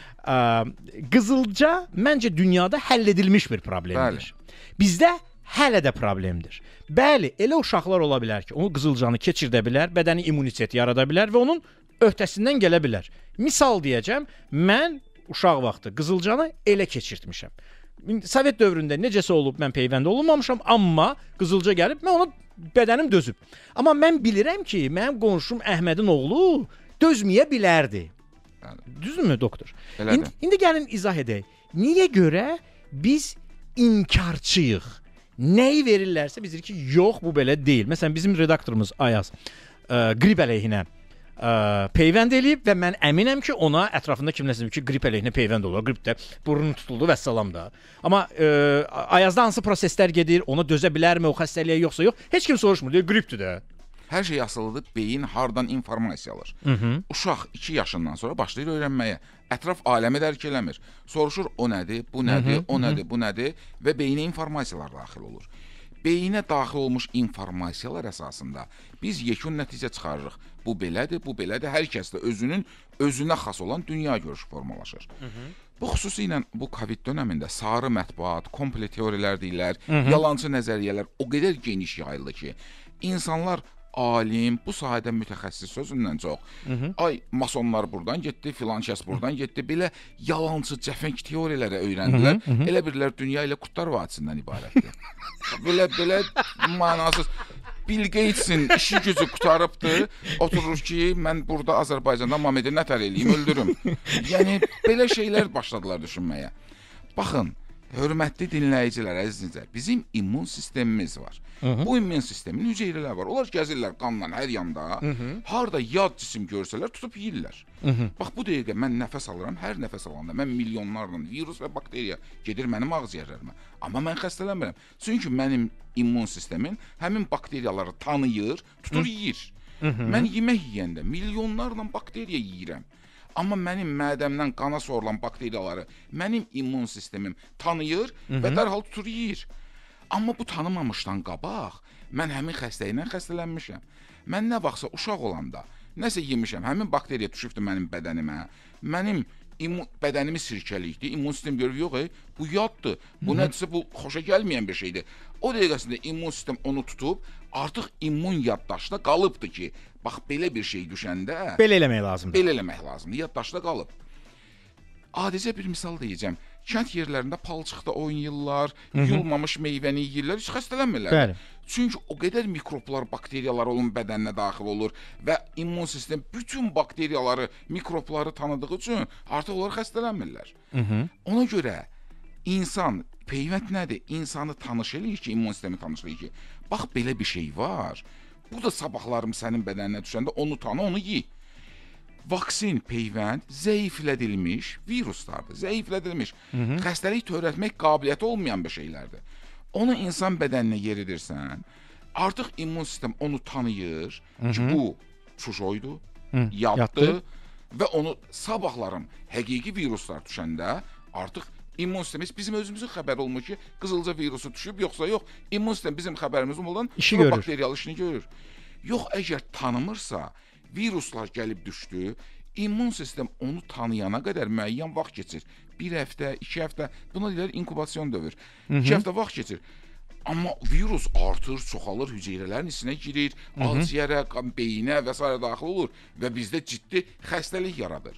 Qızılca məncə dünyada həll edilmiş bir problemdir. Bəli. Bizdə hələ də problemdir. Bəli, elə uşaqlar ola bilər ki, onu qızılcanı keçirdə bilər, bədəni immunitet yarada bilər və onun öhdəsindən gələ bilər. Misal deyəcəm, mən uşaq vaxtı qızılcanı elə keçirtmişəm. Sovet dövründə necəsə olub, mən peyvənd olunmamışam, amma qızılca gəlib, mən ona bədənim dözüb. Amma mən bilirəm ki, mənim qonşum Əhmədin oğlu dözməyə bilərdi. Düzdürmü doktor? İndi, indi gəlin izah edək. Niyə görə biz inkarçıyıq? Nəyi verirlərsə biz deyirik ki, yox, bu belə deyil. Məsələn, bizim redaktorumuz Ayaz ə, qrip əleyhinə ə, peyvənd eləyib və mən əminəm ki, ona ətrafında kimləsin ki, qrip əleyhinə peyvənd olur. Qripdə burnu tutuldu və salam da. Amma ə, Ayazda hansı proseslər gedir, ona dözə bilərmi o xəstəliyə yoxsa yox? Heç kim soruşmur, deyir, qripdir də. Hər şey asılıdır, beyin hardan informasiya alır. Hı -hı. Uşaq iki yaşından sonra başlayır öyrənməyə. Ətraf aləmi dərk eləmir. Soruşur, o nədir, bu nədir, Hı -hı. o nədir, bu nədir və beyinə informasiyalar daxil olur. Beyinə daxil olmuş informasiyalar əsasında biz yekun nəticə çıxarırıq. Bu belədir, bu belədir. Hər kəsdə özünün özünə xas olan dünya görüşü formalaşır. Hı -hı. Bu xüsusilə bu Covid dönəmində sarı mətbuat, komple teorilər deyirlər, Hı -hı. yalancı nəzəriyyələr o qədər geniş yayıldı ki, insanlar alim, bu sahədə mütəxəssis sözündən çox. Hı -hı. Ay, masonlar buradan getdi, filan kəs buradan getdi. Belə yalancı, cəfəng teoriyalara öyrəndilər. Hı -hı. Elə birlər dünya ilə Qutlar Vadisindən ibarətdir. belə belə mənasız. Bill Gates'in işi gücü qutarıbdır. Oturur ki, mən burada Azərbaycanda Mamedi nətər eləyim, öldürüm. Yəni belə şeylər başladılar düşünməyə. Baxın, hörmətli dinləyicilər, əzizcə, bizim immun sistemimiz var. Hı -hı. Bu immun sistemin hüceyrələr var. Onlar gəzirlər qanla hər yanda. Hı -hı. Harda yad cisim görsələr tutub yeyirlər. Hı -hı. Bax bu dəqiqə mən nəfəs alıram. Hər nəfəs alanda mən milyonlarla virus və bakteriya gedir mənim ağciyərlərimə. Amma mən xəstələnmirəm. Çünki mənim immun sistemin həmin bakteriyaları tanıyır, tutur Hı. yeyir. Hı -hı. Mən yemək yeyəndə milyonlarla bakteriya yeyirəm. Amma mənim mədəmdən qana sorulan bakteriyaları mənim immun sistemim tanıyır Hı -hı. və dərhal tutur yeyir. Amma bu tanımamışdan qabaq mən həmin xəstəylə xəstələnmişəm. Mən nə vaxtsa uşaq olanda nəsə yemişəm, həmin bakteriya düşübdür mənim bədənimə. Mənim immun bədənimi sirkəliydi. İmmun sistem görür, yox, ey, bu yaddır. Bu Hı -hı. nədirsə bu xoşa gəlməyən bir şeydir. O dəqiqəsində immun sistem onu tutub, artıq immun yaddaşda qalıbdı ki, bax belə bir şey düşəndə belə eləmək lazımdır. Belə eləmək lazımdır. Yaddaşda qalıb. Adicə bir misal deyəcəm. Kənd yerlərində palçıqda oynayırlar, Hı -hı. yulmamış meyvəni yeyirlər, heç xəstələnmirlər. Bəli. Çünki o qədər mikroblar, bakteriyalar onun bədəninə daxil olur və immun sistem bütün bakteriyaları, mikrobları tanıdığı üçün artıq onlar xəstələnmirlər. Hı -hı. Ona görə insan, peyvənd nədir? İnsanı tanış eləyir ki, immun sistemi tanış eləyir ki, bax belə bir şey var. Bu da sabahlarım sənin bədəninə düşəndə onu tanı, onu yey. Vaksin, peyvənd zəiflədilmiş viruslardır. Zəiflədilmiş. Hı -hı. Xəstəlik törətmək qabiliyyəti olmayan bir şeylərdir. Onu insan bədəninə yeridirsən, artıq immun sistem onu tanıyır Hı -hı. ki, bu çuşoydu, Hı, yatdı, yatdı və onu sabahlarım həqiqi viruslar düşəndə artıq immun sistemimiz bizim özümüzün xəbər olmur ki, qızılca virusu düşüb, yoxsa yox. İmmun sistem bizim xəbərimiz olmadan bakteriyalı işini görür. Yox, əgər tanımırsa, viruslar gəlib düşdü, immun sistem onu tanıyana qədər müəyyən vaxt keçir. Bir həftə, iki həftə, buna deyirlər inkubasiyon dövr. Hı -hı. İki həftə vaxt keçir. Amma virus artır, çoxalır, hüceyrələrin içinə girir, ağciyərə, beyinə və s. daxil olur və bizdə ciddi xəstəlik yaradır.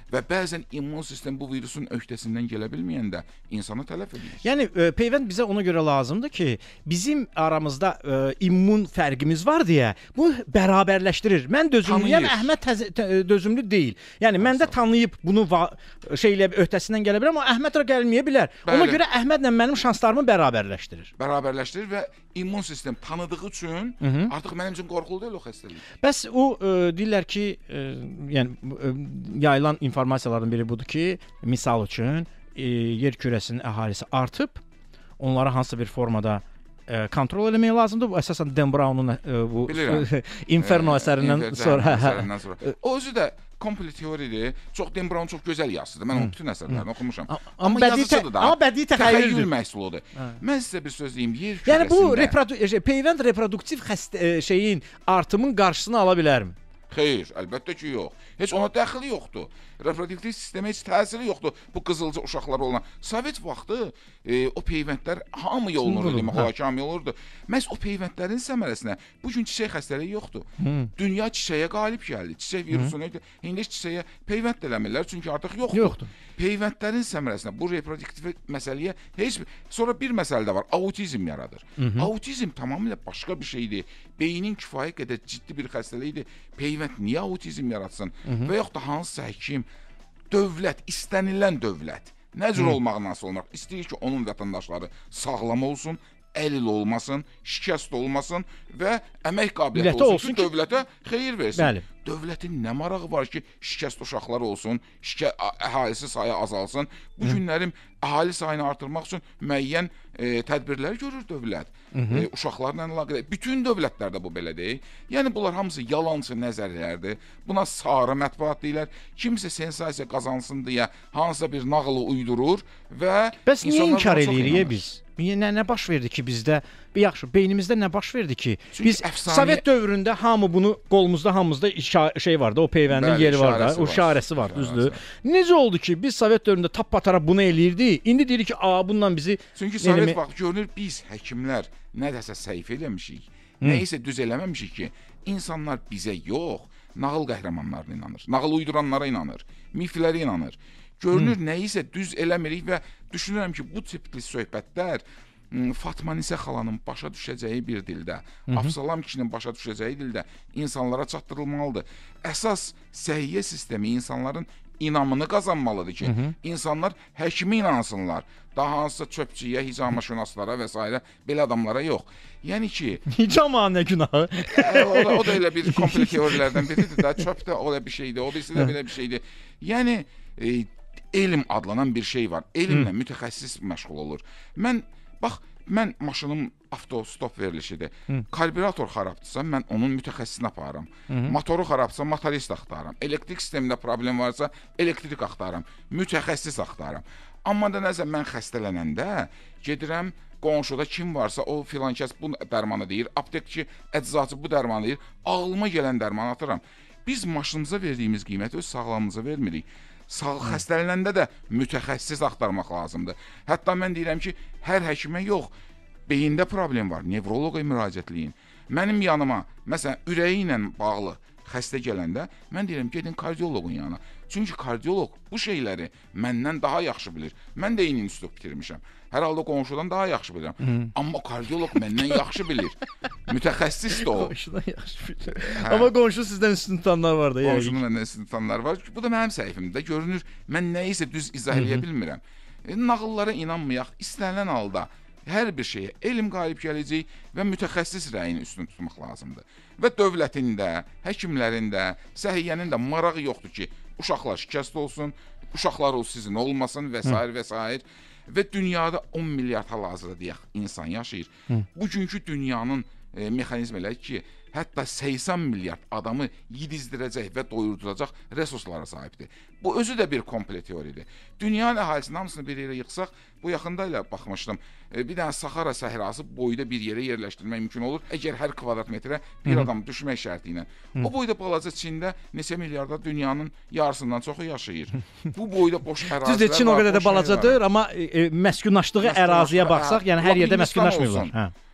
və bəzən immun sistem bu virusun öhdəsindən gələ bilməyəndə insanı tələf edir. Yəni e, peyvənd bizə ona görə lazımdır ki, bizim aramızda e, immun fərqimiz var deyə bu bərabərləşdirir. Mən dözümlüyəm, Əhməd təz, tə, dözümlü deyil. Yəni məndə tanıyıb bunu şeylə öhdəsindən gələ bilər, amma Əhməd də gəlməyə bilər. Bəli. Ona görə Əhmədlə mənim şanslarımı bərabərləşdirir. Bərabərləşdirir və immun sistem tanıdığı üçün Hı -hı. artıq mənim üçün qorxulu deyil o xəstəlik. Bəs o e, deyirlər ki, e, yəni e, yayılan informasiyalardan biri budur ki, misal üçün e, yer kürəsinin əhalisi artıb, onları hansısa bir formada e, kontrol eləmək lazımdır. Bu əsasən Dan Brown'un e, bu Inferno əsərindən e, sonra. əsərindən sonra. O özü də komplet teoridir. Çox Dan Brown çox gözəl yazıdır. Mən onun bütün əsərlərini oxumuşam. Amma yazıcıdır da. Amma bədii təxəyyül məhsuludur. Mən sizə bir söz deyim, yer kürəsində. Yəni bu reprodu peyvənd reproduktiv xəstə şeyin artımın qarşısını ala bilərmi? Xeyr, əlbəttə ki, yox. Heç ona dəxili yoxdur. Reproduktiv sistemə heç təsiri yoxdur bu qızılca uşaqlar olan. Sovet vaxtı e, o peyvəndlər hamıya olurdu, demək olar ki, hamıya olurdu. Məhz o peyvəndlərin səmərəsinə bu gün çiçək xəstəliyi yoxdur. Hı. Dünya çiçəyə qalib gəldi. Çiçək virusunu indi çiçəyə peyvənd eləmirlər, çünki artıq yoxdur. yoxdur. Peyvəndlərin səmərəsinə bu reproduktiv məsələyə heç bir... Sonra bir məsələ də var, autizm yaradır. Hı -hı. Autizm tamamilə başqa bir şeydir. Beynin kifayət qədər ciddi bir xəstəlikdir. Peyvənd niyə autizm yaratsın? Hı -hı. Və yox da hansısa həkim, dövlət, istənilən dövlət nə cür olmaq nasıl olmaq? İstəyir ki, onun vətəndaşları sağlam olsun, əlil olmasın, şikəst olmasın və əmək qabiliyyəti olsun, olsun ki, dövlətə xeyir versin. Bəli. Dövlətin nə marağı var ki, şikəst uşaqlar olsun, şikə əhalisi sayı azalsın. Bu Hı. günlərin əhali sayını artırmaq üçün müəyyən e, tədbirlər görür dövlət. E, uşaqlarla əlaqədə. Bütün dövlətlərdə bu belə deyil. Yəni bunlar hamısı yalançı nəzəriyyələrdir. Buna sarı mətbuat deyirlər. Kimsə sensasiya qazansın deyə hansısa bir nağılı uydurur və bəs niyə inkar eləyirik biz? Nə, nə baş verdi ki bizdə? Bir yaxşı, beynimizdə nə baş verdi ki? Çünki biz əfsani... Sovet dövründə hamı bunu qolumuzda, hamımızda şey vardı, o peyvəndin Bəli, yeri var da, o işarəsi var, düzdür. Necə oldu ki, biz Sovet dövründə tap-patara bunu eləyirdik, indi deyirik ki, a, bundan bizi... Çünki Sovet elmi... vaxt görünür, biz həkimlər nədəsə səhv eləmişik, nəyisə düz eləməmişik ki, insanlar bizə yox, nağıl qəhrəmanlarına inanır, nağıl uyduranlara inanır, miflərə inanır. Görünür, Hı. nəyisə düz eləmirik və düşünürəm ki, bu tipli söhbətlər Fatma Nisə xalanın başa düşəcəyi bir dildə, Hı -hı. Avsalam kişinin başa düşəcəyi dildə insanlara çatdırılmalıdır. Əsas səhiyyə sistemi insanların inamını qazanmalıdır ki, Hı -hı. insanlar həkimə inansınlar. Daha hansısa çöpçüyə, hicamaşünaslara və s. belə adamlara yox. Yəni ki... Hicama nə günahı? e, o, da, o da elə bir komplet teorilərdən biridir də, çöp də o da bir şeydir, o birisi də belə bir şeydir. Yəni... E, elm adlanan bir şey var. Elmlə Hı. mütəxəssis məşğul olur. Mən, bax, mən maşınım avtostop verilişidir. Hı. Karbürator xarabdırsa, mən onun mütəxəssisini aparıram. Hı -hı. Motoru xarabdırsa, motorist axtarıram. Elektrik sistemində problem varsa, elektrik axtarıram. Mütəxəssis axtarıram. Amma da nəsə mən xəstələnəndə gedirəm, qonşuda kim varsa o filan kəs bu dərmanı deyir, aptekçi, əczacı bu dərmanı deyir, ağlıma gələn dərmanı atıram. Biz maşınımıza verdiyimiz qiyməti öz sağlamımıza vermirik. Sağ xəstələnəndə də mütəxəssis axtarmaq lazımdır. Hətta mən deyirəm ki, hər həkimə yox, beyində problem var, nevroloqa müraciət eləyin. Mənim yanıma, məsələn, ürəyi ilə bağlı xəstə gələndə, mən deyirəm, gedin kardioloqun yanına. Çünki kardioloq bu şeyləri məndən daha yaxşı bilir. Mən də eyni institut bitirmişəm. Hər halda qonşudan daha yaxşı bilirəm. Hı. Amma kardioloq məndən yaxşı bilir. Mütəxəssis də o. Qonşudan yaxşı bilir. Hə. Amma qonşu sizdən üstün tutanlar var da. Qonşunun məndən üstün tutanlar var. Bu da mənim səhifimdə görünür. Mən nəyisə düz izah eləyə bilmirəm. E, nağıllara inanmayaq. İstənilən halda hər bir şeyə elm qalib gələcək və mütəxəssis rəyini üstün tutmaq lazımdır. Və dövlətin də, həkimlərin də, səhiyyənin də marağı yoxdur ki, uşaqlar şikəst olsun, uşaqlar o sizin olmasın və s. və s. Və dünyada on milyard hal-hazırda deyək insan yaşayır. Hı. Bugünkü dünyanın e, mexanizmələri ki, hətta səksən milyard adamı yedizdirəcək və doyurduracaq resurslara sahibdir. Bu özü də bir komplet teoriyadır. Dünyanın əhalisinin hamısını bir yerə yıxsaq, bu yaxında ilə baxmışdım. E, bir dənə Sahara səhrası boyda bir yerə yerləşdirmək mümkün olur. Əgər hər kvadrat metrə bir Hı. adam düşmək şərti ilə. Hı. O boyda balaca Çində neçə milyarda dünyanın yarısından çoxu yaşayır. Bu boyda boş ərazilər Düzdür, Çin o qədər də balacadır, amma e, məskunlaşdığı əraziyə baxsaq, yəni hər yerdə məskunlaşmırlar. Hə.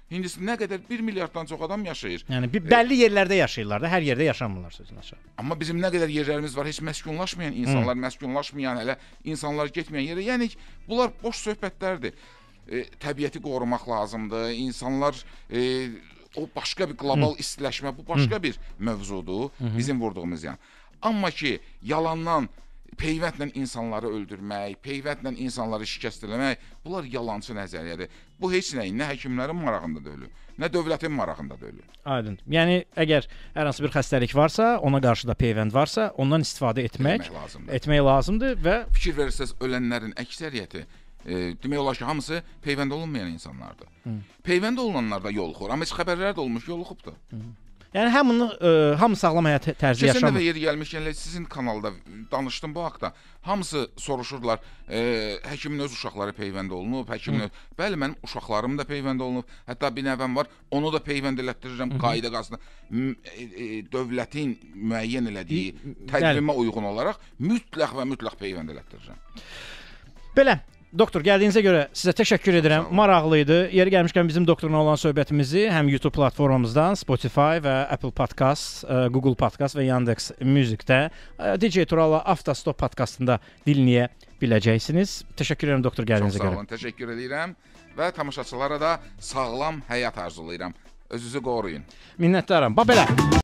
Hindistan nə qədər bir milyarddan çox adam yaşayır. Yəni bir bəlli yerlərdə yaşayırlar da, hər yerdə yaşamırlar sözün açığı. Amma bizim nə qədər yerlərimiz var, heç məskunlaşmayan insanlar, Hı. məskunlaşmayan, hələ insanlar getməyən yerə. Yəni bunlar boş söhbətlərdir. E, təbiəti qorumaq lazımdır. İnsanlar e, o başqa bir qlobal Hı. istiləşmə, bu başqa Hı. bir mövzudur, Hı. bizim vurduğumuz yəni. Amma ki, yalandan peyvəndlə insanları öldürmək, peyvəndlə insanları şikəst eləmək, bunlar yalançı nəzəriyyədir. Bu heç nəyin, nə həkimlərin marağında deyil, nə dövlətin marağında deyil. Aydın. Yəni əgər hər hansı bir xəstəlik varsa, ona qarşı da peyvənd varsa, ondan istifadə etmək, etmək lazımdır. Etmək lazımdır və fikir verirsiniz, ölənlərin əksəriyyəti e, demək olar ki, hamısı peyvənd olunmayan insanlardır. Hı. Peyvənd olunanlar da yoluxur, amma heç xəbərlər də olmuş, yoluxubdur. Hı. Yəni hamını ə, hamı sağlam həyat tərzi yaşamır. Keçən dəfə yeri gəlmişkən sizin kanalda danışdım bu haqqda. Hamısı soruşurlar, e, həkimin öz uşaqları peyvənd olunub, həkimin öz... Bəli, mənim uşaqlarım da peyvənd olunub. Hətta bir nəvəm var, onu da peyvənd elətdirirəm qayda qaydasında. E, e, dövlətin müəyyən elədiyi tədbirə uyğun olaraq mütləq və mütləq peyvənd elətdirirəm. Belə. Doktor, gəldiyinizə görə sizə təşəkkür edirəm. Maraqlı idi. Yeri gəlmişkən bizim doktorla olan söhbətimizi həm YouTube platformamızdan, Spotify və Apple Podcast, Google Podcast və Yandex Musicdə, D J Turalla Avtostop podkastında dinləyə biləcəksiniz. Təşəkkür edirəm doktor, gəldiyinizə görə. Çox sağ olun, təşəkkür edirəm və tamaşaçılara da sağlam həyat arzulayıram. Özünüzü qoruyun. Minnətdaram. Bax belə.